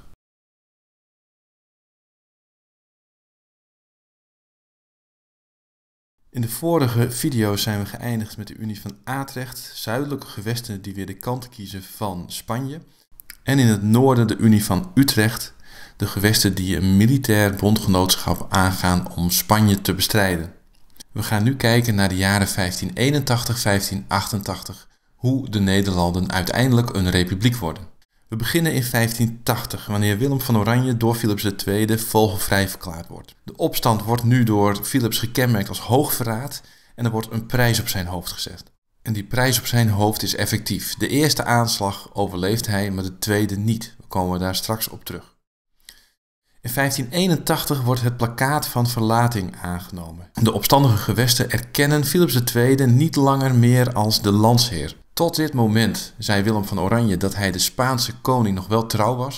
In de vorige video's zijn we geëindigd met de Unie van Atrecht, zuidelijke gewesten die weer de kant kiezen van Spanje. En in het noorden de Unie van Utrecht, de gewesten die een militair bondgenootschap aangaan om Spanje te bestrijden. We gaan nu kijken naar de jaren vijftien eenentachtig tot vijftien achtentachtig, hoe de Nederlanden uiteindelijk een republiek worden. We beginnen in vijftien tachtig, wanneer Willem van Oranje door Philips de Tweede vogelvrij verklaard wordt. De opstand wordt nu door Philips gekenmerkt als hoogverraad en er wordt een prijs op zijn hoofd gezet. En die prijs op zijn hoofd is effectief. De eerste aanslag overleeft hij, maar de tweede niet. We komen daar straks op terug. In vijftien eenentachtig wordt het plakkaat van verlating aangenomen. De opstandige gewesten erkennen Philips de Tweede niet langer meer als de landsheer. Tot dit moment zei Willem van Oranje dat hij de Spaanse koning nog wel trouw was,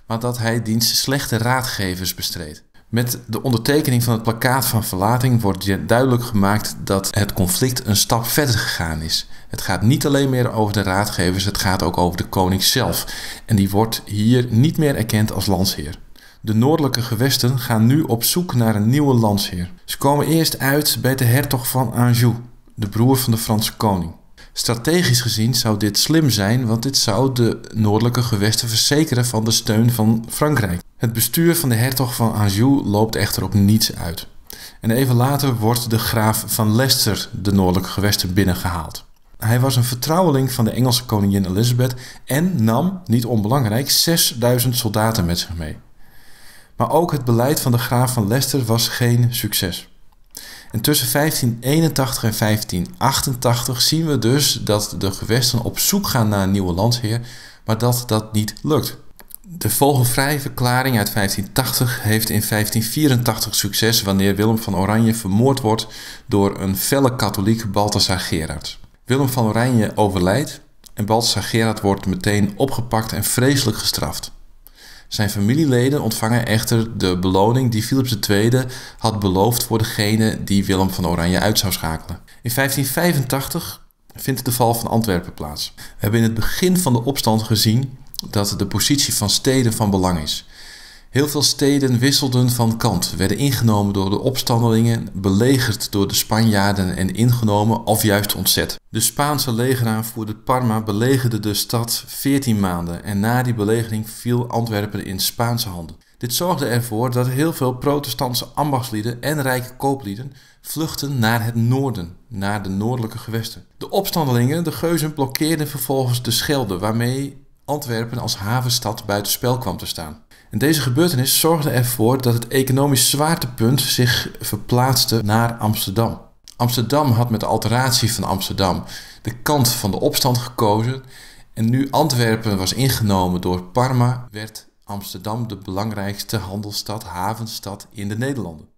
maar dat hij diens slechte raadgevers bestreed. Met de ondertekening van het plakkaat van verlating wordt duidelijk gemaakt dat het conflict een stap verder gegaan is. Het gaat niet alleen meer over de raadgevers, het gaat ook over de koning zelf. En die wordt hier niet meer erkend als landsheer. De noordelijke gewesten gaan nu op zoek naar een nieuwe landsheer. Ze komen eerst uit bij de hertog van Anjou, de broer van de Franse koning. Strategisch gezien zou dit slim zijn, want dit zou de noordelijke gewesten verzekeren van de steun van Frankrijk. Het bestuur van de hertog van Anjou loopt echter op niets uit. En even later wordt de graaf van Leicester de noordelijke gewesten binnengehaald. Hij was een vertrouweling van de Engelse koningin Elizabeth en nam, niet onbelangrijk, zesduizend soldaten met zich mee. Maar ook het beleid van de graaf van Leicester was geen succes. En tussen vijftien eenentachtig en vijftien achtentachtig zien we dus dat de gewesten op zoek gaan naar een nieuwe landsheer, maar dat dat niet lukt. De Vogelvrij-verklaring uit vijftien tachtig heeft in vijftien vierentachtig succes wanneer Willem van Oranje vermoord wordt door een felle katholiek, Balthasar Gerards. Willem van Oranje overlijdt en Balthasar Gerard wordt meteen opgepakt en vreselijk gestraft. Zijn familieleden ontvangen echter de beloning die Philips de Tweede had beloofd voor degene die Willem van Oranje uit zou schakelen. In vijftien vijfentachtig vindt de val van Antwerpen plaats. We hebben in het begin van de opstand gezien dat de positie van steden van belang is. Heel veel steden wisselden van kant, werden ingenomen door de opstandelingen, belegerd door de Spanjaarden en ingenomen of juist ontzet. De Spaanse legeraanvoerder Parma belegerde de stad veertien maanden en na die belegering viel Antwerpen in Spaanse handen. Dit zorgde ervoor dat heel veel protestantse ambachtslieden en rijke kooplieden vluchtten naar het noorden, naar de noordelijke gewesten. De opstandelingen, de Geuzen, blokkeerden vervolgens de Schelde, waarmee Antwerpen als havenstad buitenspel kwam te staan. En deze gebeurtenis zorgde ervoor dat het economisch zwaartepunt zich verplaatste naar Amsterdam. Amsterdam had met de alteratie van Amsterdam de kant van de opstand gekozen en nu Antwerpen was ingenomen door Parma, werd Amsterdam de belangrijkste handelsstad, havenstad in de Nederlanden.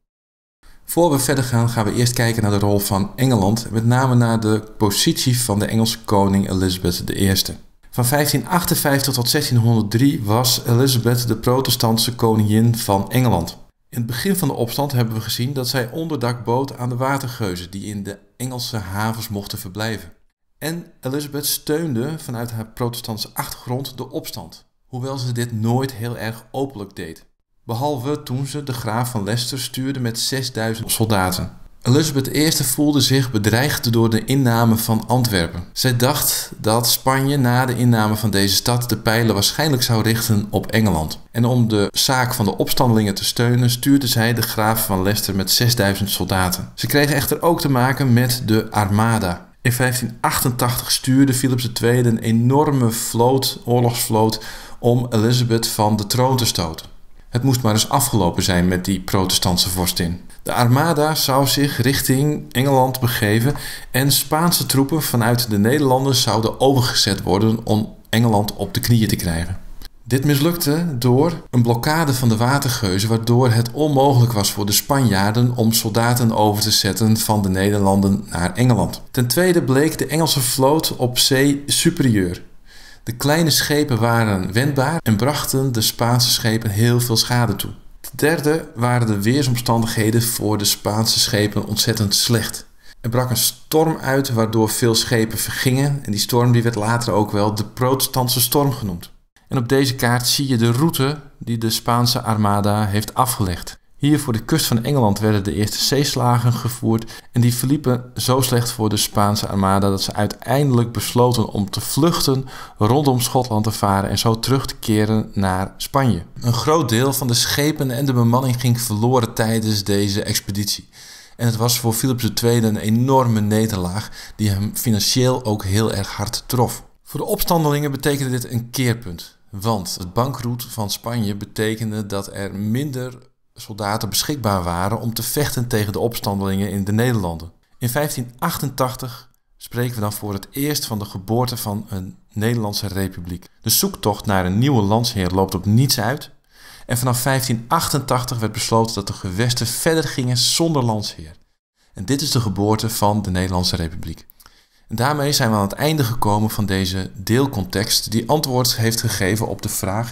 Voor we verder gaan, gaan we eerst kijken naar de rol van Engeland, met name naar de positie van de Engelse koning Elizabeth de Eerste. Van vijftien achtenvijftig tot zestienhonderddrie was Elizabeth de protestantse koningin van Engeland. In het begin van de opstand hebben we gezien dat zij onderdak bood aan de watergeuzen die in de Engelse havens mochten verblijven. En Elizabeth steunde vanuit haar protestantse achtergrond de opstand, hoewel ze dit nooit heel erg openlijk deed. Behalve toen ze de graaf van Leicester stuurde met zesduizend soldaten. Elizabeth de Eerste voelde zich bedreigd door de inname van Antwerpen. Zij dacht dat Spanje na de inname van deze stad de pijlen waarschijnlijk zou richten op Engeland. En om de zaak van de opstandelingen te steunen stuurde zij de graaf van Leicester met zesduizend soldaten. Ze kregen echter ook te maken met de Armada. In vijftien achtentachtig stuurde Philips de Tweede een enorme vloot, oorlogsvloot om Elizabeth van de troon te stoten. Het moest maar eens afgelopen zijn met die protestantse vorstin. De Armada zou zich richting Engeland begeven en Spaanse troepen vanuit de Nederlanden zouden overgezet worden om Engeland op de knieën te krijgen. Dit mislukte door een blokkade van de watergeuzen, waardoor het onmogelijk was voor de Spanjaarden om soldaten over te zetten van de Nederlanden naar Engeland. Ten tweede bleek de Engelse vloot op zee superieur. De kleine schepen waren wendbaar en brachten de Spaanse schepen heel veel schade toe. Ten derde waren de weersomstandigheden voor de Spaanse schepen ontzettend slecht. Er brak een storm uit waardoor veel schepen vergingen en die storm die werd later ook wel de protestantse storm genoemd. En op deze kaart zie je de route die de Spaanse Armada heeft afgelegd. Hier voor de kust van Engeland werden de eerste zeeslagen gevoerd en die verliepen zo slecht voor de Spaanse Armada dat ze uiteindelijk besloten om te vluchten, rondom Schotland te varen en zo terug te keren naar Spanje. Een groot deel van de schepen en de bemanning ging verloren tijdens deze expeditie. En het was voor Philips de Tweede een enorme nederlaag die hem financieel ook heel erg hard trof. Voor de opstandelingen betekende dit een keerpunt, want het bankroet van Spanje betekende dat er minder soldaten beschikbaar waren om te vechten tegen de opstandelingen in de Nederlanden. In vijftien achtentachtig spreken we dan voor het eerst van de geboorte van een Nederlandse republiek. De zoektocht naar een nieuwe landsheer loopt op niets uit en vanaf vijftien achtentachtig werd besloten dat de gewesten verder gingen zonder landsheer. En dit is de geboorte van de Nederlandse republiek. En daarmee zijn we aan het einde gekomen van deze deelcontext die antwoord heeft gegeven op de vraag: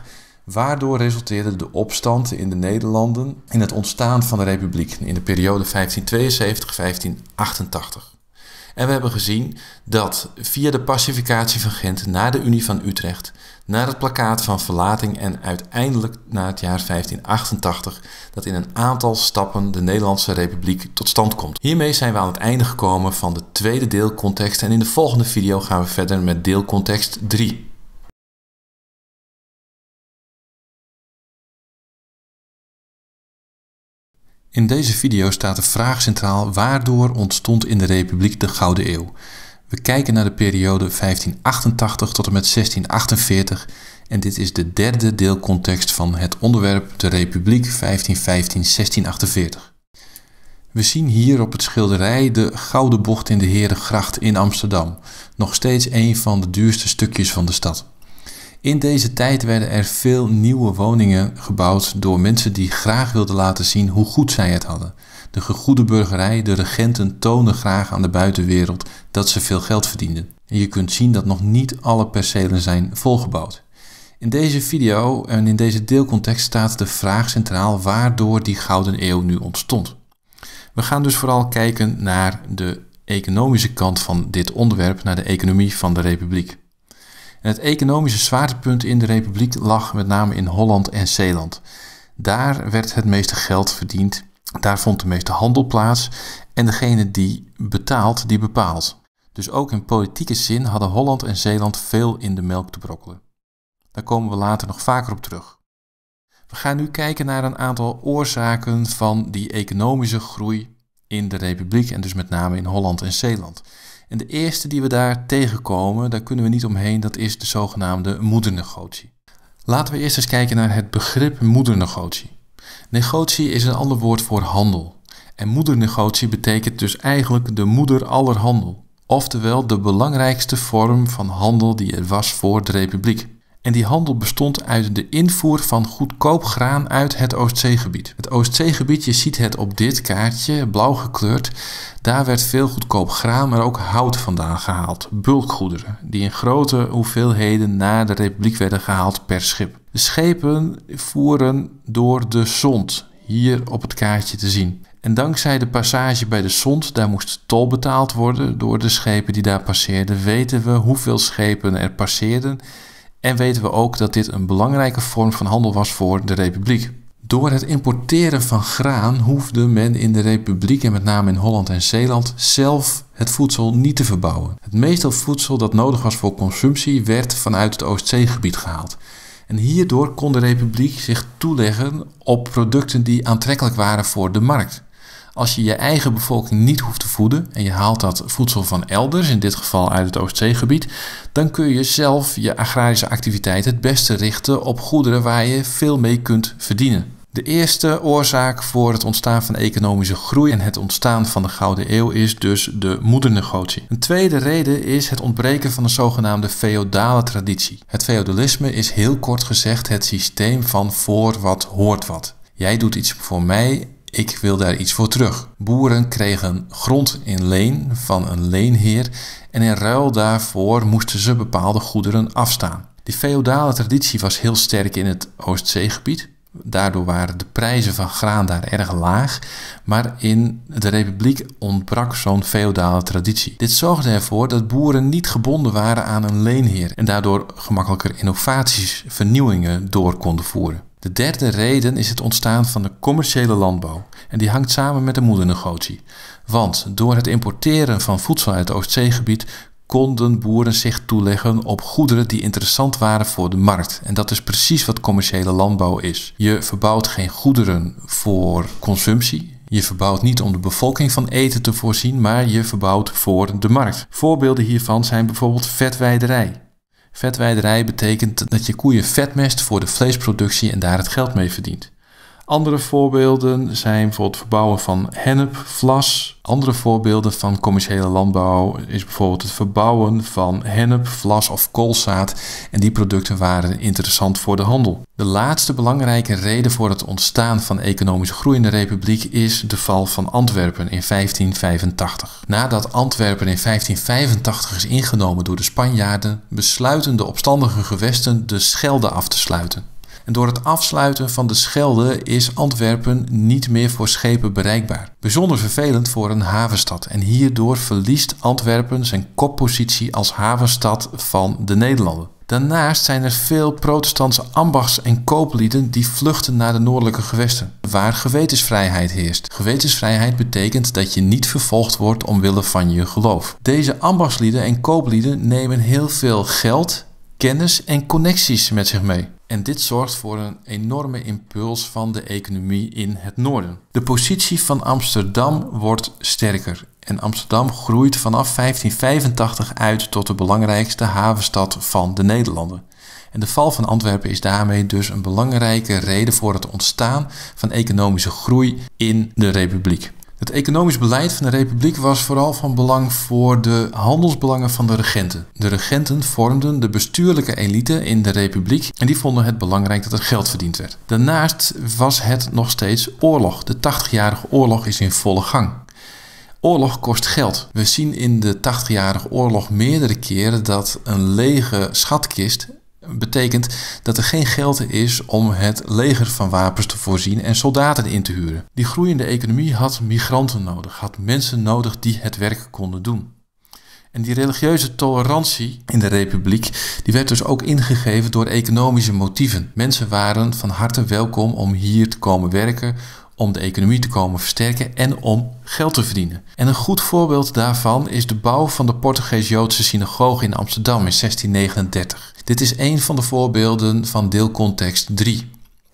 Waardoor resulteerde de opstand in de Nederlanden in het ontstaan van de Republiek in de periode vijftien tweeënzeventig tot vijftien achtentachtig. En we hebben gezien dat via de pacificatie van Gent naar de Unie van Utrecht, naar het plakkaat van verlating en uiteindelijk naar het jaar vijftien achtentachtig, dat in een aantal stappen de Nederlandse Republiek tot stand komt. Hiermee zijn we aan het einde gekomen van de tweede deelcontext en in de volgende video gaan we verder met deelcontext drie. In deze video staat de vraag centraal: waardoor ontstond in de Republiek de Gouden Eeuw? We kijken naar de periode vijftien achtentachtig tot en met zestien achtenveertig en dit is de derde deelcontext van het onderwerp de Republiek vijftien vijftien tot zestien achtenveertig. We zien hier op het schilderij de Gouden Bocht in de Herengracht in Amsterdam, nog steeds een van de duurste stukjes van de stad. In deze tijd werden er veel nieuwe woningen gebouwd door mensen die graag wilden laten zien hoe goed zij het hadden. De gegoede burgerij, de regenten toonden graag aan de buitenwereld dat ze veel geld verdienden. En je kunt zien dat nog niet alle percelen zijn volgebouwd. In deze video en in deze deelcontext staat de vraag centraal waardoor die Gouden Eeuw nu ontstond. We gaan dus vooral kijken naar de economische kant van dit onderwerp, naar de economie van de Republiek. En het economische zwaartepunt in de Republiek lag met name in Holland en Zeeland. Daar werd het meeste geld verdiend, daar vond de meeste handel plaats en degene die betaalt, die bepaalt. Dus ook in politieke zin hadden Holland en Zeeland veel in de melk te brokkelen. Daar komen we later nog vaker op terug. We gaan nu kijken naar een aantal oorzaken van die economische groei in de Republiek en dus met name in Holland en Zeeland. En de eerste die we daar tegenkomen, daar kunnen we niet omheen, dat is de zogenaamde moedernegotie. Laten we eerst eens kijken naar het begrip moedernegotie. Negotie is een ander woord voor handel. En moedernegotie betekent dus eigenlijk de moeder aller handel. Oftewel de belangrijkste vorm van handel die er was voor de Republiek. En die handel bestond uit de invoer van goedkoop graan uit het Oostzeegebied. Het Oostzeegebied, je ziet het op dit kaartje, blauw gekleurd. Daar werd veel goedkoop graan, maar ook hout vandaan gehaald. Bulkgoederen, die in grote hoeveelheden naar de Republiek werden gehaald per schip. De schepen voeren door de Sond, hier op het kaartje te zien. En dankzij de passage bij de Sond, daar moest tol betaald worden door de schepen die daar passeerden, weten we hoeveel schepen er passeerden. En weten we ook dat dit een belangrijke vorm van handel was voor de Republiek. Door het importeren van graan hoefde men in de Republiek en met name in Holland en Zeeland zelf het voedsel niet te verbouwen. Het meeste voedsel dat nodig was voor consumptie werd vanuit het Oostzeegebied gehaald. En hierdoor kon de Republiek zich toeleggen op producten die aantrekkelijk waren voor de markt. Als je je eigen bevolking niet hoeft te voeden en je haalt dat voedsel van elders, in dit geval uit het Oostzeegebied, dan kun je zelf je agrarische activiteit het beste richten op goederen waar je veel mee kunt verdienen. De eerste oorzaak voor het ontstaan van economische groei en het ontstaan van de Gouden Eeuw is dus de moedernegotie. Een tweede reden is het ontbreken van de zogenaamde feodale traditie. Het feodalisme is heel kort gezegd het systeem van voor wat hoort wat. Jij doet iets voor mij, ik wil daar iets voor terug. Boeren kregen grond in leen van een leenheer en in ruil daarvoor moesten ze bepaalde goederen afstaan. Die feodale traditie was heel sterk in het Oostzeegebied. Daardoor waren de prijzen van graan daar erg laag, maar in de Republiek ontbrak zo'n feodale traditie. Dit zorgde ervoor dat boeren niet gebonden waren aan een leenheer en daardoor gemakkelijker innovaties, vernieuwingen door konden voeren. De derde reden is het ontstaan van de commerciële landbouw en die hangt samen met de moedernegotie. Want door het importeren van voedsel uit het Oostzeegebied konden boeren zich toeleggen op goederen die interessant waren voor de markt. En dat is precies wat commerciële landbouw is. Je verbouwt geen goederen voor consumptie. Je verbouwt niet om de bevolking van eten te voorzien, maar je verbouwt voor de markt. Voorbeelden hiervan zijn bijvoorbeeld vetweiderij. Vetweiderij betekent dat je koeien vetmest voor de vleesproductie en daar het geld mee verdient. Andere voorbeelden zijn bijvoorbeeld verbouwen van hennep, vlas. Andere voorbeelden van commerciële landbouw is bijvoorbeeld het verbouwen van hennep, vlas of koolzaad. En die producten waren interessant voor de handel. De laatste belangrijke reden voor het ontstaan van economische groei in de Republiek is de val van Antwerpen in vijftien vijfentachtig. Nadat Antwerpen in vijftien vijfentachtig is ingenomen door de Spanjaarden, besluiten de opstandige gewesten de Schelde af te sluiten. En door het afsluiten van de Schelde is Antwerpen niet meer voor schepen bereikbaar. Bijzonder vervelend voor een havenstad. En hierdoor verliest Antwerpen zijn koppositie als havenstad van de Nederlanden. Daarnaast zijn er veel protestantse ambachts- en kooplieden die vluchten naar de noordelijke gewesten, waar gewetensvrijheid heerst. Gewetensvrijheid betekent dat je niet vervolgd wordt omwille van je geloof. Deze ambachtslieden en kooplieden nemen heel veel geld, kennis en connecties met zich mee. En dit zorgt voor een enorme impuls van de economie in het noorden. De positie van Amsterdam wordt sterker. En Amsterdam groeit vanaf vijftien vijfentachtig uit tot de belangrijkste havenstad van de Nederlanden. En de val van Antwerpen is daarmee dus een belangrijke reden voor het ontstaan van economische groei in de Republiek. Het economisch beleid van de Republiek was vooral van belang voor de handelsbelangen van de regenten. De regenten vormden de bestuurlijke elite in de Republiek en die vonden het belangrijk dat er geld verdiend werd. Daarnaast was het nog steeds oorlog. De tachtigjarige oorlog is in volle gang. Oorlog kost geld. We zien in de tachtigjarige oorlog meerdere keren dat een lege schatkist betekent dat er geen geld is om het leger van wapens te voorzien en soldaten in te huren. Die groeiende economie had migranten nodig, had mensen nodig die het werk konden doen. En die religieuze tolerantie in de Republiek die werd dus ook ingegeven door economische motieven. Mensen waren van harte welkom om hier te komen werken, om de economie te komen versterken en om geld te verdienen. En een goed voorbeeld daarvan is de bouw van de Portugees-Joodse synagoge in Amsterdam in zestien negenendertig. Dit is een van de voorbeelden van deelcontext drie.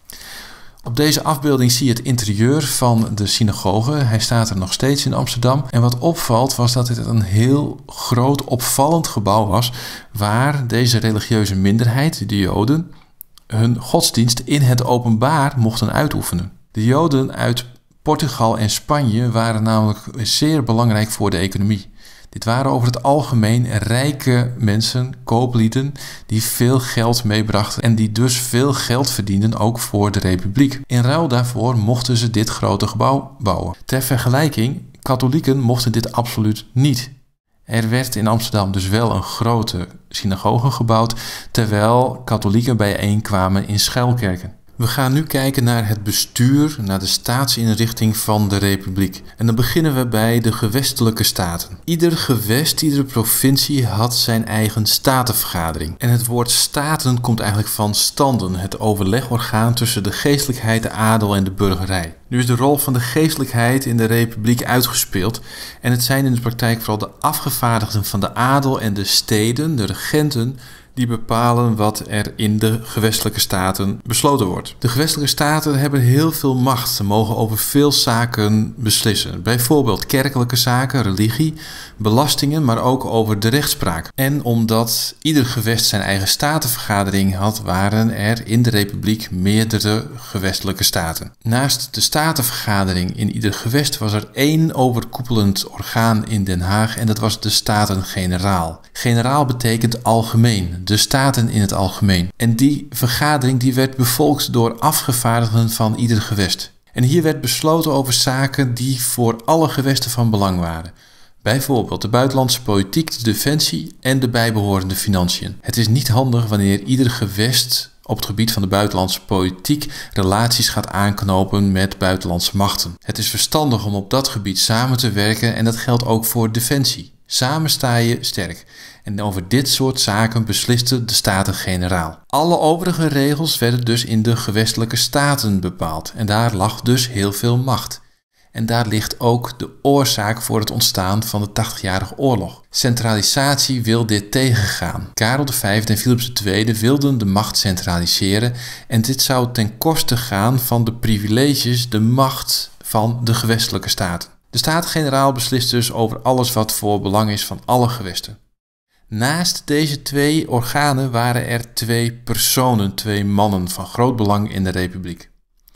Op deze afbeelding zie je het interieur van de synagoge. Hij staat er nog steeds in Amsterdam. En wat opvalt was dat het een heel groot, opvallend gebouw was, waar deze religieuze minderheid, de Joden, hun godsdienst in het openbaar mochten uitoefenen. De Joden uit Portugal en Spanje waren namelijk zeer belangrijk voor de economie. Dit waren over het algemeen rijke mensen, kooplieden, die veel geld meebrachten en die dus veel geld verdienden ook voor de Republiek. In ruil daarvoor mochten ze dit grote gebouw bouwen. Ter vergelijking, katholieken mochten dit absoluut niet. Er werd in Amsterdam dus wel een grote synagoge gebouwd, terwijl katholieken bijeenkwamen in schuilkerken. We gaan nu kijken naar het bestuur, naar de staatsinrichting van de Republiek. En dan beginnen we bij de gewestelijke staten. Ieder gewest, iedere provincie had zijn eigen statenvergadering. En het woord staten komt eigenlijk van standen, het overlegorgaan tussen de geestelijkheid, de adel en de burgerij. Nu is de rol van de geestelijkheid in de Republiek uitgespeeld en het zijn in de praktijk vooral de afgevaardigden van de adel en de steden, de regenten, die bepalen wat er in de gewestelijke staten besloten wordt. De gewestelijke staten hebben heel veel macht. Ze mogen over veel zaken beslissen. Bijvoorbeeld kerkelijke zaken, religie, belastingen, maar ook over de rechtspraak. En omdat ieder gewest zijn eigen statenvergadering had, waren er in de Republiek meerdere gewestelijke staten. Naast de statenvergadering in ieder gewest was er één overkoepelend orgaan in Den Haag en dat was de Staten-Generaal. Generaal betekent algemeen. De staten in het algemeen. En die vergadering die werd bevolkt door afgevaardigden van ieder gewest. En hier werd besloten over zaken die voor alle gewesten van belang waren. Bijvoorbeeld de buitenlandse politiek, de defensie en de bijbehorende financiën. Het is niet handig wanneer ieder gewest op het gebied van de buitenlandse politiek relaties gaat aanknopen met buitenlandse machten. Het is verstandig om op dat gebied samen te werken en dat geldt ook voor defensie. Samen sta je sterk. En over dit soort zaken besliste de Staten-Generaal. Alle overige regels werden dus in de gewestelijke staten bepaald. En daar lag dus heel veel macht. En daar ligt ook de oorzaak voor het ontstaan van de tachtigjarige oorlog. Centralisatie wil dit tegengaan. Karel de Vijfde en Philips de Tweede wilden de macht centraliseren. En dit zou ten koste gaan van de privileges, de macht van de gewestelijke staten. De Staten-Generaal beslist dus over alles wat voor belang is van alle gewesten. Naast deze twee organen waren er twee personen, twee mannen van groot belang in de Republiek.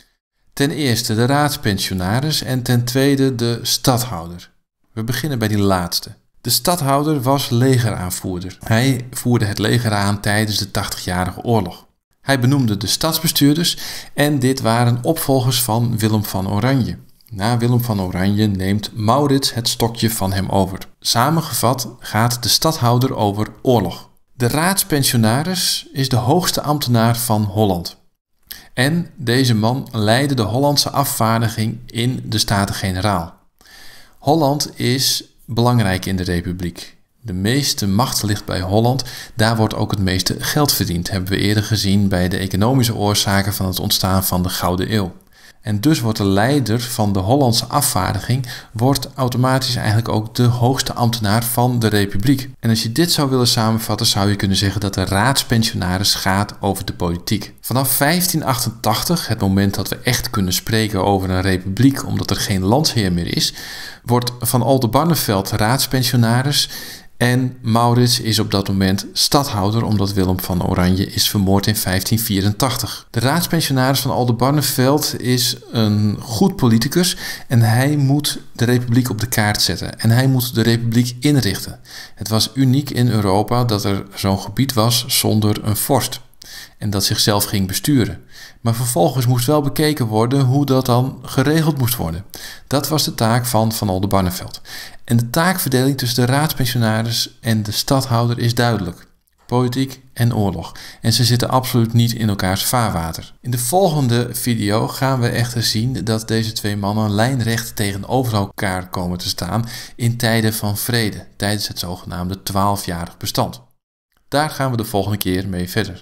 Ten eerste de raadspensionaris en ten tweede de stadhouder. We beginnen bij die laatste. De stadhouder was legeraanvoerder. Hij voerde het leger aan tijdens de tachtigjarige oorlog. Hij benoemde de stadsbestuurders en dit waren opvolgers van Willem van Oranje. Na Willem van Oranje neemt Maurits het stokje van hem over. Samengevat gaat de stadhouder over oorlog. De raadspensionaris is de hoogste ambtenaar van Holland. En deze man leidde de Hollandse afvaardiging in de Staten-Generaal. Holland is belangrijk in de Republiek. De meeste macht ligt bij Holland. Daar wordt ook het meeste geld verdiend. Hebben we eerder gezien bij de economische oorzaken van het ontstaan van de Gouden Eeuw. En dus wordt de leider van de Hollandse afvaardiging wordt automatisch eigenlijk ook de hoogste ambtenaar van de Republiek. En als je dit zou willen samenvatten, zou je kunnen zeggen dat de raadspensionaris gaat over de politiek. Vanaf vijftien achtentachtig, het moment dat we echt kunnen spreken over een republiek omdat er geen landsheer meer is, wordt Van Oldenbarnevelt raadspensionaris. En Maurits is op dat moment stadhouder omdat Willem van Oranje is vermoord in vijftien vierentachtig. De raadspensionaris van Oldenbarnevelt is een goed politicus en hij moet de republiek op de kaart zetten. En hij moet de republiek inrichten. Het was uniek in Europa dat er zo'n gebied was zonder een vorst. En dat zichzelf ging besturen. Maar vervolgens moest wel bekeken worden hoe dat dan geregeld moest worden. Dat was de taak van Van Oldenbarnevelt. En de taakverdeling tussen de raadspensionaris en de stadhouder is duidelijk. Politiek en oorlog. En ze zitten absoluut niet in elkaars vaarwater. In de volgende video gaan we echter zien dat deze twee mannen lijnrecht tegenover elkaar komen te staan in tijden van vrede, tijdens het zogenaamde twaalfjarig bestand. Daar gaan we de volgende keer mee verder.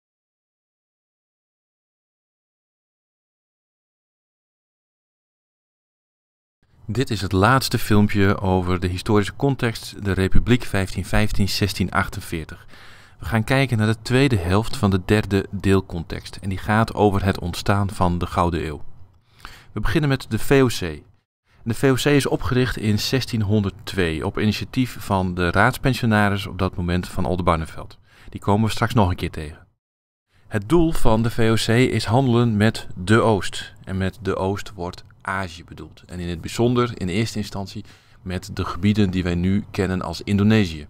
Dit is het laatste filmpje over de historische context, de Republiek vijftien vijftien tot zestien achtenveertig. We gaan kijken naar de tweede helft van de derde deelcontext en die gaat over het ontstaan van de Gouden Eeuw. We beginnen met de V O C. De V O C is opgericht in zestienhonderdtwee op initiatief van de raadspensionaris op dat moment van Oldenbarnevelt. Die komen we straks nog een keer tegen. Het doel van de V O C is handelen met de Oost. En met de Oost wordt Azië bedoeld. En in het bijzonder in eerste instantie met de gebieden die wij nu kennen als Indonesië.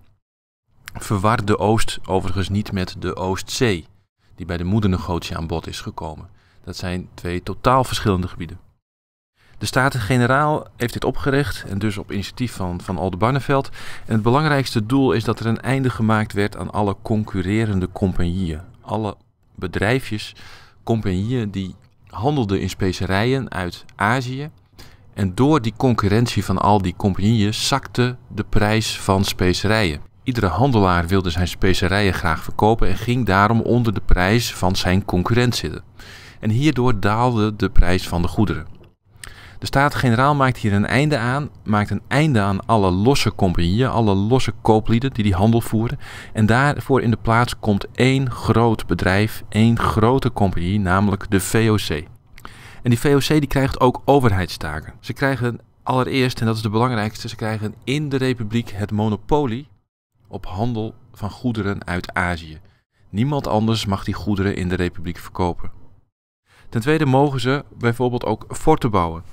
Verwar de Oost overigens niet met de Oostzee, die bij de moedernegotie aan bod is gekomen. Dat zijn twee totaal verschillende gebieden. De Staten-Generaal heeft dit opgericht en dus op initiatief van Van Oldenbarnevelt. En het belangrijkste doel is dat er een einde gemaakt werd aan alle concurrerende compagnieën. Alle bedrijfjes, compagnieën die handelden in specerijen uit Azië. En door die concurrentie van al die compagnieën zakte de prijs van specerijen. Iedere handelaar wilde zijn specerijen graag verkopen en ging daarom onder de prijs van zijn concurrent zitten. En hierdoor daalde de prijs van de goederen. De Staten-Generaal maakt hier een einde aan, maakt een einde aan alle losse compagnieën, alle losse kooplieden die die handel voeren. En daarvoor in de plaats komt één groot bedrijf, één grote compagnie, namelijk de V O C. En die V O C die krijgt ook overheidstaken. Ze krijgen allereerst, en dat is de belangrijkste, ze krijgen in de Republiek het monopolie op handel van goederen uit Azië. Niemand anders mag die goederen in de Republiek verkopen. Ten tweede mogen ze bijvoorbeeld ook forten bouwen.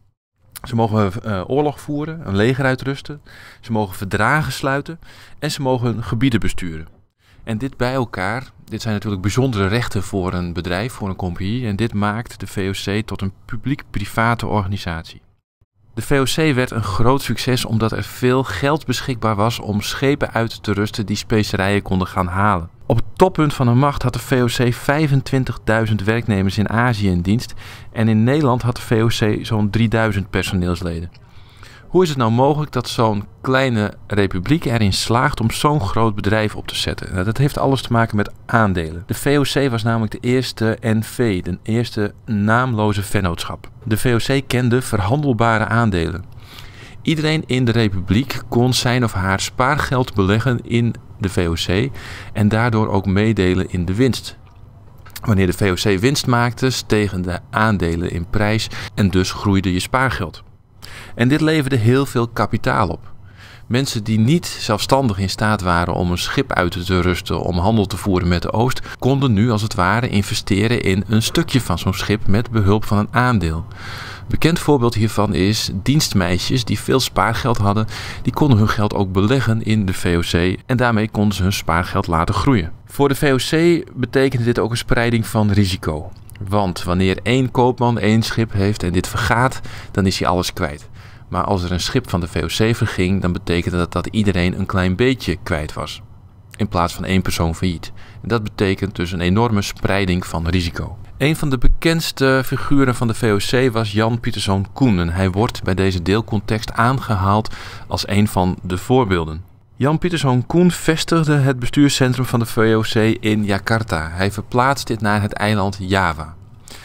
Ze mogen uh, oorlog voeren, een leger uitrusten, ze mogen verdragen sluiten en ze mogen gebieden besturen. En dit bij elkaar, dit zijn natuurlijk bijzondere rechten voor een bedrijf, voor een compagnie, en dit maakt de V O C tot een publiek-private organisatie. De V O C werd een groot succes omdat er veel geld beschikbaar was om schepen uit te rusten die specerijen konden gaan halen. Op het toppunt van hun macht had de V O C vijfentwintigduizend werknemers in Azië in dienst en in Nederland had de V O C zo'n drieduizend personeelsleden. Hoe is het nou mogelijk dat zo'n kleine republiek erin slaagt om zo'n groot bedrijf op te zetten? Nou, dat heeft alles te maken met aandelen. De V O C was namelijk de eerste N V, de eerste naamloze vennootschap. De V O C kende verhandelbare aandelen. Iedereen in de republiek kon zijn of haar spaargeld beleggen in de V O C en daardoor ook meedelen in de winst. Wanneer de V O C winst maakte, stegen de aandelen in prijs en dus groeide je spaargeld. En dit leverde heel veel kapitaal op. Mensen die niet zelfstandig in staat waren om een schip uit te rusten om handel te voeren met de Oost, konden nu als het ware investeren in een stukje van zo'n schip met behulp van een aandeel. Een bekend voorbeeld hiervan is dienstmeisjes die veel spaargeld hadden, die konden hun geld ook beleggen in de V O C en daarmee konden ze hun spaargeld laten groeien. Voor de V O C betekende dit ook een spreiding van risico. Want wanneer één koopman één schip heeft en dit vergaat, dan is hij alles kwijt. Maar als er een schip van de V O C verging, dan betekende dat dat iedereen een klein beetje kwijt was. In plaats van één persoon failliet. En dat betekent dus een enorme spreiding van risico. Een van de bekendste figuren van de V O C was Jan Pieterszoon Koen en hij wordt bij deze deelcontext aangehaald als een van de voorbeelden. Jan Pieterszoon Koen vestigde het bestuurscentrum van de V O C in Jakarta. Hij verplaatst dit naar het eiland Java.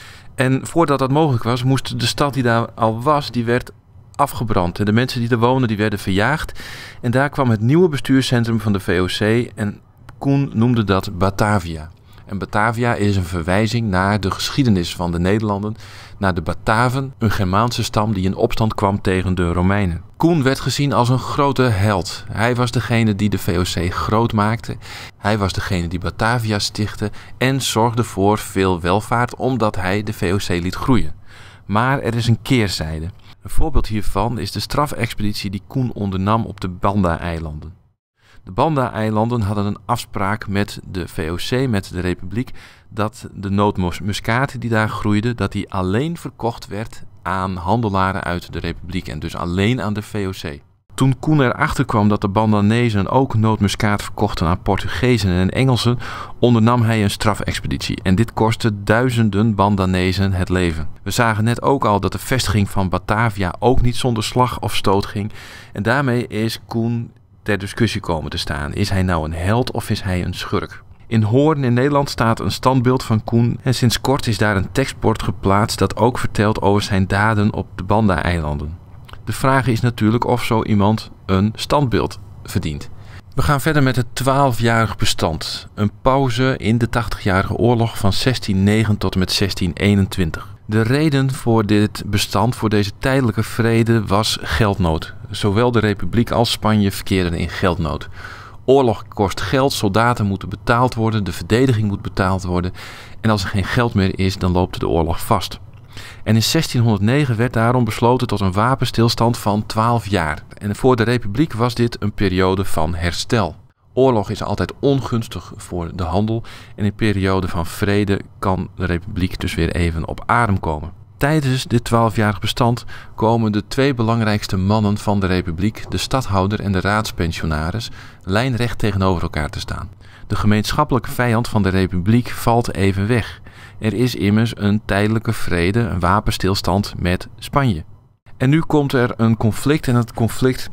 En voordat dat mogelijk was, moest de stad die daar al was, die werd afgebrand. En de mensen die er woonden, die werden verjaagd. En daar kwam het nieuwe bestuurscentrum van de V O C en Koen noemde dat Batavia. En Batavia is een verwijzing naar de geschiedenis van de Nederlanden, naar de Bataven, een Germaanse stam die in opstand kwam tegen de Romeinen. Koen werd gezien als een grote held. Hij was degene die de V O C groot maakte. Hij was degene die Batavia stichtte en zorgde voor veel welvaart omdat hij de V O C liet groeien. Maar er is een keerzijde. Een voorbeeld hiervan is de strafexpeditie die Koen ondernam op de Banda-eilanden. De Banda-eilanden hadden een afspraak met de V O C, met de Republiek, dat de nootmuskaat die daar groeide, dat die alleen verkocht werd aan handelaren uit de Republiek en dus alleen aan de V O C. Toen Koen erachter kwam dat de Bandanezen ook nootmuskaat verkochten aan Portugezen en Engelsen, ondernam hij een strafexpeditie en dit kostte duizenden Bandanezen het leven. We zagen net ook al dat de vestiging van Batavia ook niet zonder slag of stoot ging en daarmee is Koen ter discussie komen te staan. Is hij nou een held of is hij een schurk? In Hoorn in Nederland staat een standbeeld van Koen en sinds kort is daar een tekstbord geplaatst dat ook vertelt over zijn daden op de Banda-eilanden. De vraag is natuurlijk of zo iemand een standbeeld verdient. We gaan verder met het twaalfjarig bestand. Een pauze in de tachtigjarige oorlog van zestien negen tot en met zestien eenentwintig. De reden voor dit bestand, voor deze tijdelijke vrede, was geldnood. Zowel de Republiek als Spanje verkeerden in geldnood. Oorlog kost geld, soldaten moeten betaald worden, de verdediging moet betaald worden. En als er geen geld meer is, dan loopt de oorlog vast. En in zestienhonderdnegen werd daarom besloten tot een wapenstilstand van twaalf jaar. En voor de Republiek was dit een periode van herstel. Oorlog is altijd ongunstig voor de handel en in periode van vrede kan de Republiek dus weer even op adem komen. Tijdens dit twaalfjarig bestand komen de twee belangrijkste mannen van de Republiek, de stadhouder en de raadspensionaris, lijnrecht tegenover elkaar te staan. De gemeenschappelijke vijand van de Republiek valt even weg. Er is immers een tijdelijke vrede, een wapenstilstand met Spanje. En nu komt er een conflict en dat conflict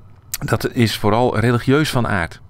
dat is vooral religieus van aard.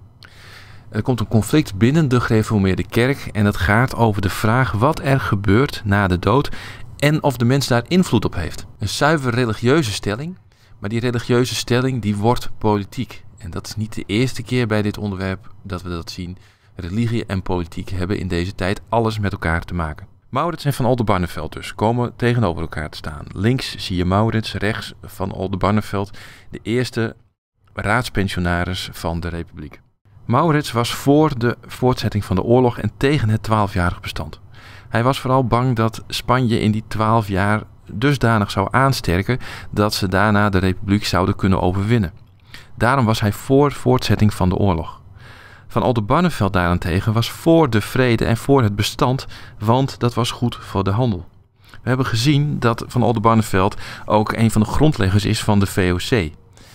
Er komt een conflict binnen de gereformeerde kerk en het gaat over de vraag wat er gebeurt na de dood en of de mens daar invloed op heeft. Een zuiver religieuze stelling, maar die religieuze stelling die wordt politiek. En dat is niet de eerste keer bij dit onderwerp dat we dat zien. Religie en politiek hebben in deze tijd alles met elkaar te maken. Maurits en Van Oldenbarnevelt dus komen tegenover elkaar te staan. Links zie je Maurits, rechts Van Oldenbarnevelt, de eerste raadspensionaris van de Republiek. Maurits was voor de voortzetting van de oorlog en tegen het twaalfjarig bestand. Hij was vooral bang dat Spanje in die twaalf jaar dusdanig zou aansterken dat ze daarna de Republiek zouden kunnen overwinnen. Daarom was hij voor voortzetting van de oorlog. Van Oldenbarnevelt daarentegen was voor de vrede en voor het bestand, want dat was goed voor de handel. We hebben gezien dat Van Oldenbarnevelt ook een van de grondleggers is van de V O C.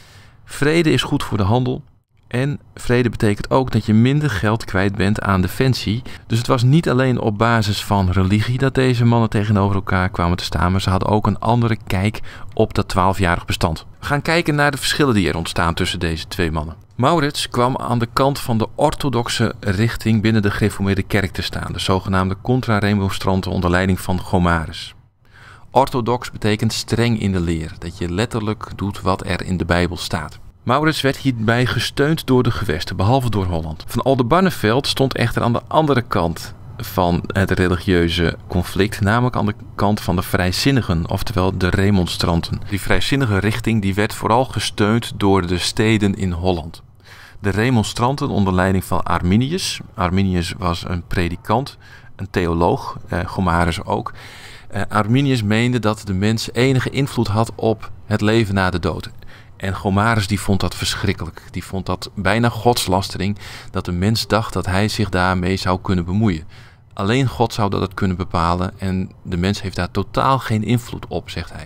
Vrede is goed voor de handel. En vrede betekent ook dat je minder geld kwijt bent aan defensie. Dus het was niet alleen op basis van religie dat deze mannen tegenover elkaar kwamen te staan, maar ze hadden ook een andere kijk op dat twaalfjarig bestand. We gaan kijken naar de verschillen die er ontstaan tussen deze twee mannen. Maurits kwam aan de kant van de orthodoxe richting binnen de gereformeerde kerk te staan, de zogenaamde contra-remonstranten onder leiding van Gomarus. Orthodox betekent streng in de leer, dat je letterlijk doet wat er in de Bijbel staat. Maurits werd hierbij gesteund door de gewesten, behalve door Holland. Van Oldenbarnevelt stond echter aan de andere kant van het religieuze conflict, namelijk aan de kant van de vrijzinnigen, oftewel de remonstranten. Die vrijzinnige richting die werd vooral gesteund door de steden in Holland. De remonstranten onder leiding van Arminius. Arminius was een predikant, een theoloog, eh, Gomarus ook. Eh, Arminius meende dat de mens enige invloed had op het leven na de dood. En Gomarus die vond dat verschrikkelijk. Die vond dat bijna godslastering, dat de mens dacht dat hij zich daarmee zou kunnen bemoeien. Alleen God zou dat kunnen bepalen en de mens heeft daar totaal geen invloed op, zegt hij.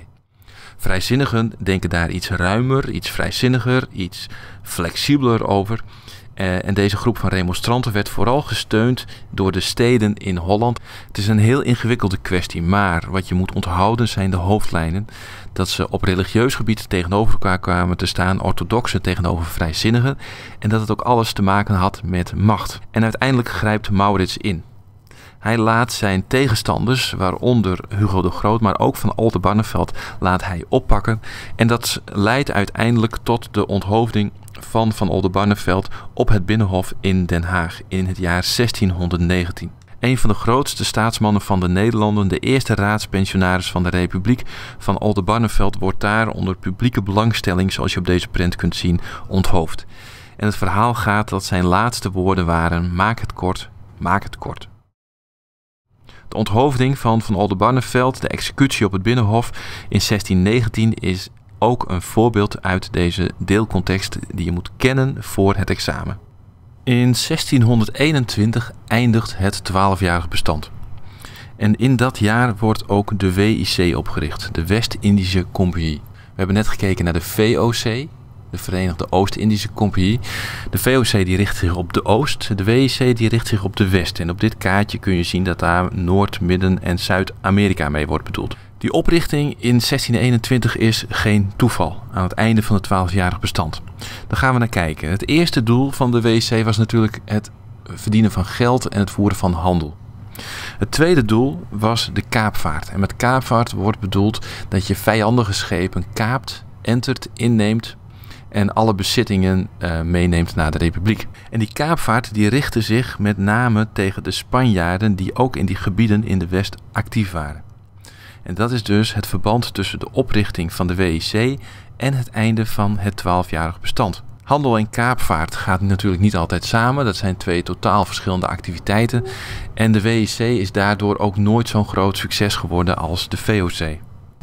Vrijzinnigen denken daar iets ruimer, iets vrijzinniger, iets flexibeler over. Uh, en deze groep van remonstranten werd vooral gesteund door de steden in Holland. Het is een heel ingewikkelde kwestie, maar wat je moet onthouden zijn de hoofdlijnen. Dat ze op religieus gebied tegenover elkaar kwamen te staan, orthodoxen tegenover vrijzinnigen. En dat het ook alles te maken had met macht. En uiteindelijk grijpt Maurits in. Hij laat zijn tegenstanders, waaronder Hugo de Groot, maar ook van Oldenbarnevelt, laat hij oppakken. En dat leidt uiteindelijk tot de onthoofding van Van Oldenbarnevelt op het Binnenhof in Den Haag in het jaar zestienhonderdnegentien. Een van de grootste staatsmannen van de Nederlanden, de eerste raadspensionaris van de Republiek van Oldenbarnevelt, wordt daar onder publieke belangstelling, zoals je op deze prent kunt zien, onthoofd. En het verhaal gaat dat zijn laatste woorden waren: maak het kort, maak het kort. De onthoofding van Van Oldenbarnevelt, de executie op het Binnenhof in zestiennegentien, is ook een voorbeeld uit deze deelcontext die je moet kennen voor het examen. In zestienhonderdeenentwintig eindigt het twaalfjarig bestand. En in dat jaar wordt ook de W I C opgericht, de West-Indische Compagnie. We hebben net gekeken naar de V O C, de Verenigde Oost-Indische Compagnie. De V O C die richt zich op de Oost, de W I C die richt zich op de West. En op dit kaartje kun je zien dat daar Noord-, Midden- en Zuid-Amerika mee wordt bedoeld. Die oprichting in zestien eenentwintig is geen toeval aan het einde van het twaalfjarig bestand. Daar gaan we naar kijken. Het eerste doel van de W I C was natuurlijk het verdienen van geld en het voeren van handel. Het tweede doel was de kaapvaart. En met kaapvaart wordt bedoeld dat je vijandige schepen kaapt, entert, inneemt en alle bezittingen uh, meeneemt naar de Republiek. En die kaapvaart die richtte zich met name tegen de Spanjaarden die ook in die gebieden in de West actief waren. En dat is dus het verband tussen de oprichting van de W I C en het einde van het twaalfjarig bestand. Handel en kaapvaart gaat natuurlijk niet altijd samen. Dat zijn twee totaal verschillende activiteiten. En de W I C is daardoor ook nooit zo'n groot succes geworden als de V O C.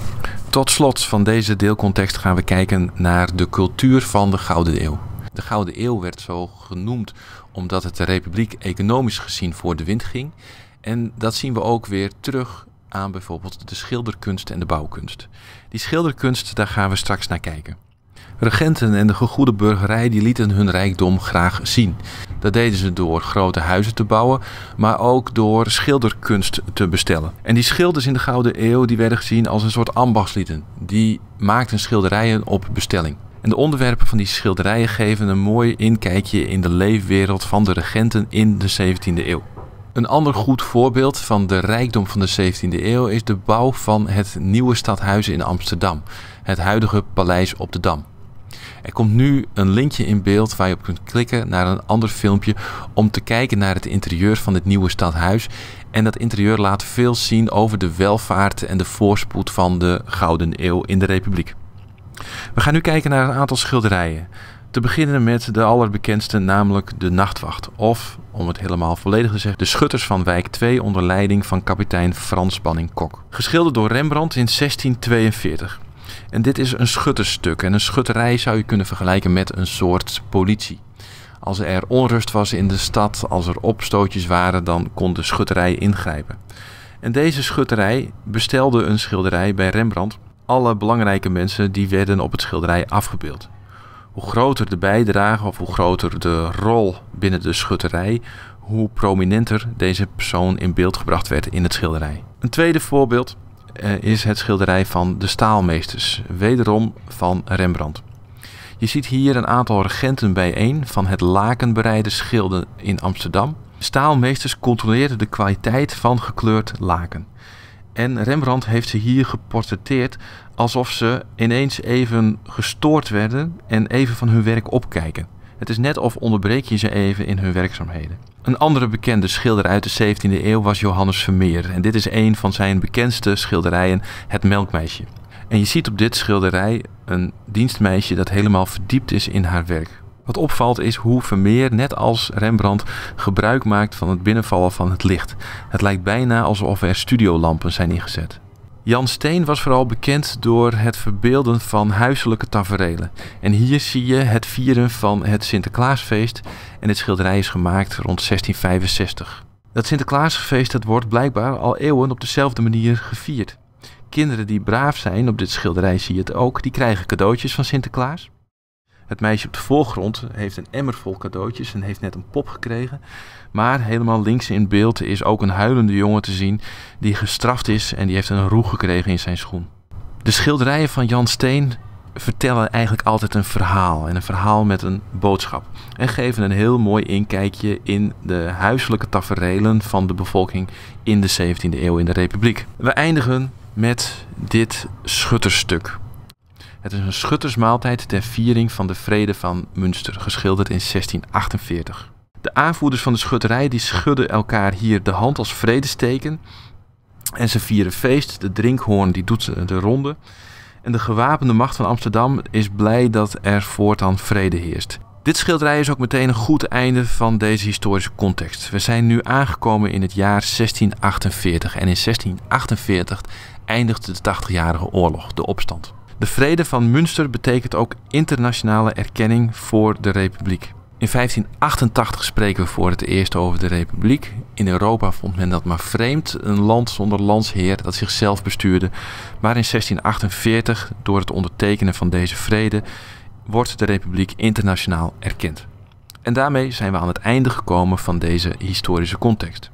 Tot slot van deze deelcontext gaan we kijken naar de cultuur van de Gouden Eeuw. De Gouden Eeuw werd zo genoemd omdat het de Republiek economisch gezien voor de wind ging. En dat zien we ook weer terug aan bijvoorbeeld de schilderkunst en de bouwkunst. Die schilderkunst, daar gaan we straks naar kijken. Regenten en de gegoede burgerij die lieten hun rijkdom graag zien. Dat deden ze door grote huizen te bouwen, maar ook door schilderkunst te bestellen. En die schilders in de Gouden Eeuw die werden gezien als een soort ambachtslieden. Die maakten schilderijen op bestelling. En de onderwerpen van die schilderijen geven een mooi inkijkje in de leefwereld van de regenten in de zeventiende eeuw. Een ander goed voorbeeld van de rijkdom van de zeventiende eeuw is de bouw van het nieuwe stadhuis in Amsterdam, het huidige Paleis op de Dam. Er komt nu een linkje in beeld waar je op kunt klikken naar een ander filmpje om te kijken naar het interieur van het nieuwe stadhuis. En dat interieur laat veel zien over de welvaart en de voorspoed van de Gouden Eeuw in de Republiek. We gaan nu kijken naar een aantal schilderijen. Te beginnen met de allerbekendste, namelijk de Nachtwacht. Of, om het helemaal volledig te zeggen, de Schutters van Wijk twee onder leiding van kapitein Frans Banning-Kok. Geschilderd door Rembrandt in zestien tweeënveertig. En dit is een schuttersstuk. En een schutterij zou je kunnen vergelijken met een soort politie. Als er onrust was in de stad, als er opstootjes waren, dan kon de schutterij ingrijpen. En deze schutterij bestelde een schilderij bij Rembrandt. Alle belangrijke mensen die werden op het schilderij afgebeeld. Hoe groter de bijdrage of hoe groter de rol binnen de schutterij, hoe prominenter deze persoon in beeld gebracht werd in het schilderij. Een tweede voorbeeld uh, is het schilderij van de Staalmeesters, wederom van Rembrandt. Je ziet hier een aantal regenten bijeen van het lakenbereide schilden in Amsterdam. Staalmeesters controleerden de kwaliteit van gekleurd laken. En Rembrandt heeft ze hier geportretteerd alsof ze ineens even gestoord werden en even van hun werk opkijken. Het is net of onderbreek je ze even in hun werkzaamheden. Een andere bekende schilder uit de zeventiende eeuw was Johannes Vermeer. En dit is een van zijn bekendste schilderijen, het Melkmeisje. En je ziet op dit schilderij een dienstmeisje dat helemaal verdiept is in haar werk. Wat opvalt is hoe Vermeer, net als Rembrandt, gebruik maakt van het binnenvallen van het licht. Het lijkt bijna alsof er studiolampen zijn ingezet. Jan Steen was vooral bekend door het verbeelden van huiselijke taferelen. En hier zie je het vieren van het Sinterklaasfeest en dit schilderij is gemaakt rond zestien vijfenzestig. Dat Sinterklaasfeest dat wordt blijkbaar al eeuwen op dezelfde manier gevierd. Kinderen die braaf zijn, op dit schilderij zie je het ook, die krijgen cadeautjes van Sinterklaas. Het meisje op de voorgrond heeft een emmer vol cadeautjes en heeft net een pop gekregen. Maar helemaal links in beeld is ook een huilende jongen te zien die gestraft is en die heeft een roe gekregen in zijn schoen. De schilderijen van Jan Steen vertellen eigenlijk altijd een verhaal en een verhaal met een boodschap. En geven een heel mooi inkijkje in de huiselijke taferelen van de bevolking in de zeventiende eeuw in de Republiek. We eindigen met dit schutterstuk. Het is een schuttersmaaltijd ter viering van de Vrede van Münster, geschilderd in zestien achtenveertig. De aanvoerders van de schutterij die schudden elkaar hier de hand als vredesteken. En ze vieren feest. De drinkhoorn die doet de ronde. En de gewapende macht van Amsterdam is blij dat er voortaan vrede heerst. Dit schilderij is ook meteen een goed einde van deze historische context. We zijn nu aangekomen in het jaar zestien achtenveertig. En in zestien achtenveertig eindigt de tachtigjarige oorlog, de opstand. De Vrede van Münster betekent ook internationale erkenning voor de Republiek. In vijftien achtentachtig spreken we voor het eerst over de Republiek. In Europa vond men dat maar vreemd, een land zonder landsheer dat zichzelf bestuurde. Maar in zestien achtenveertig, door het ondertekenen van deze vrede, wordt de Republiek internationaal erkend. En daarmee zijn we aan het einde gekomen van deze historische context.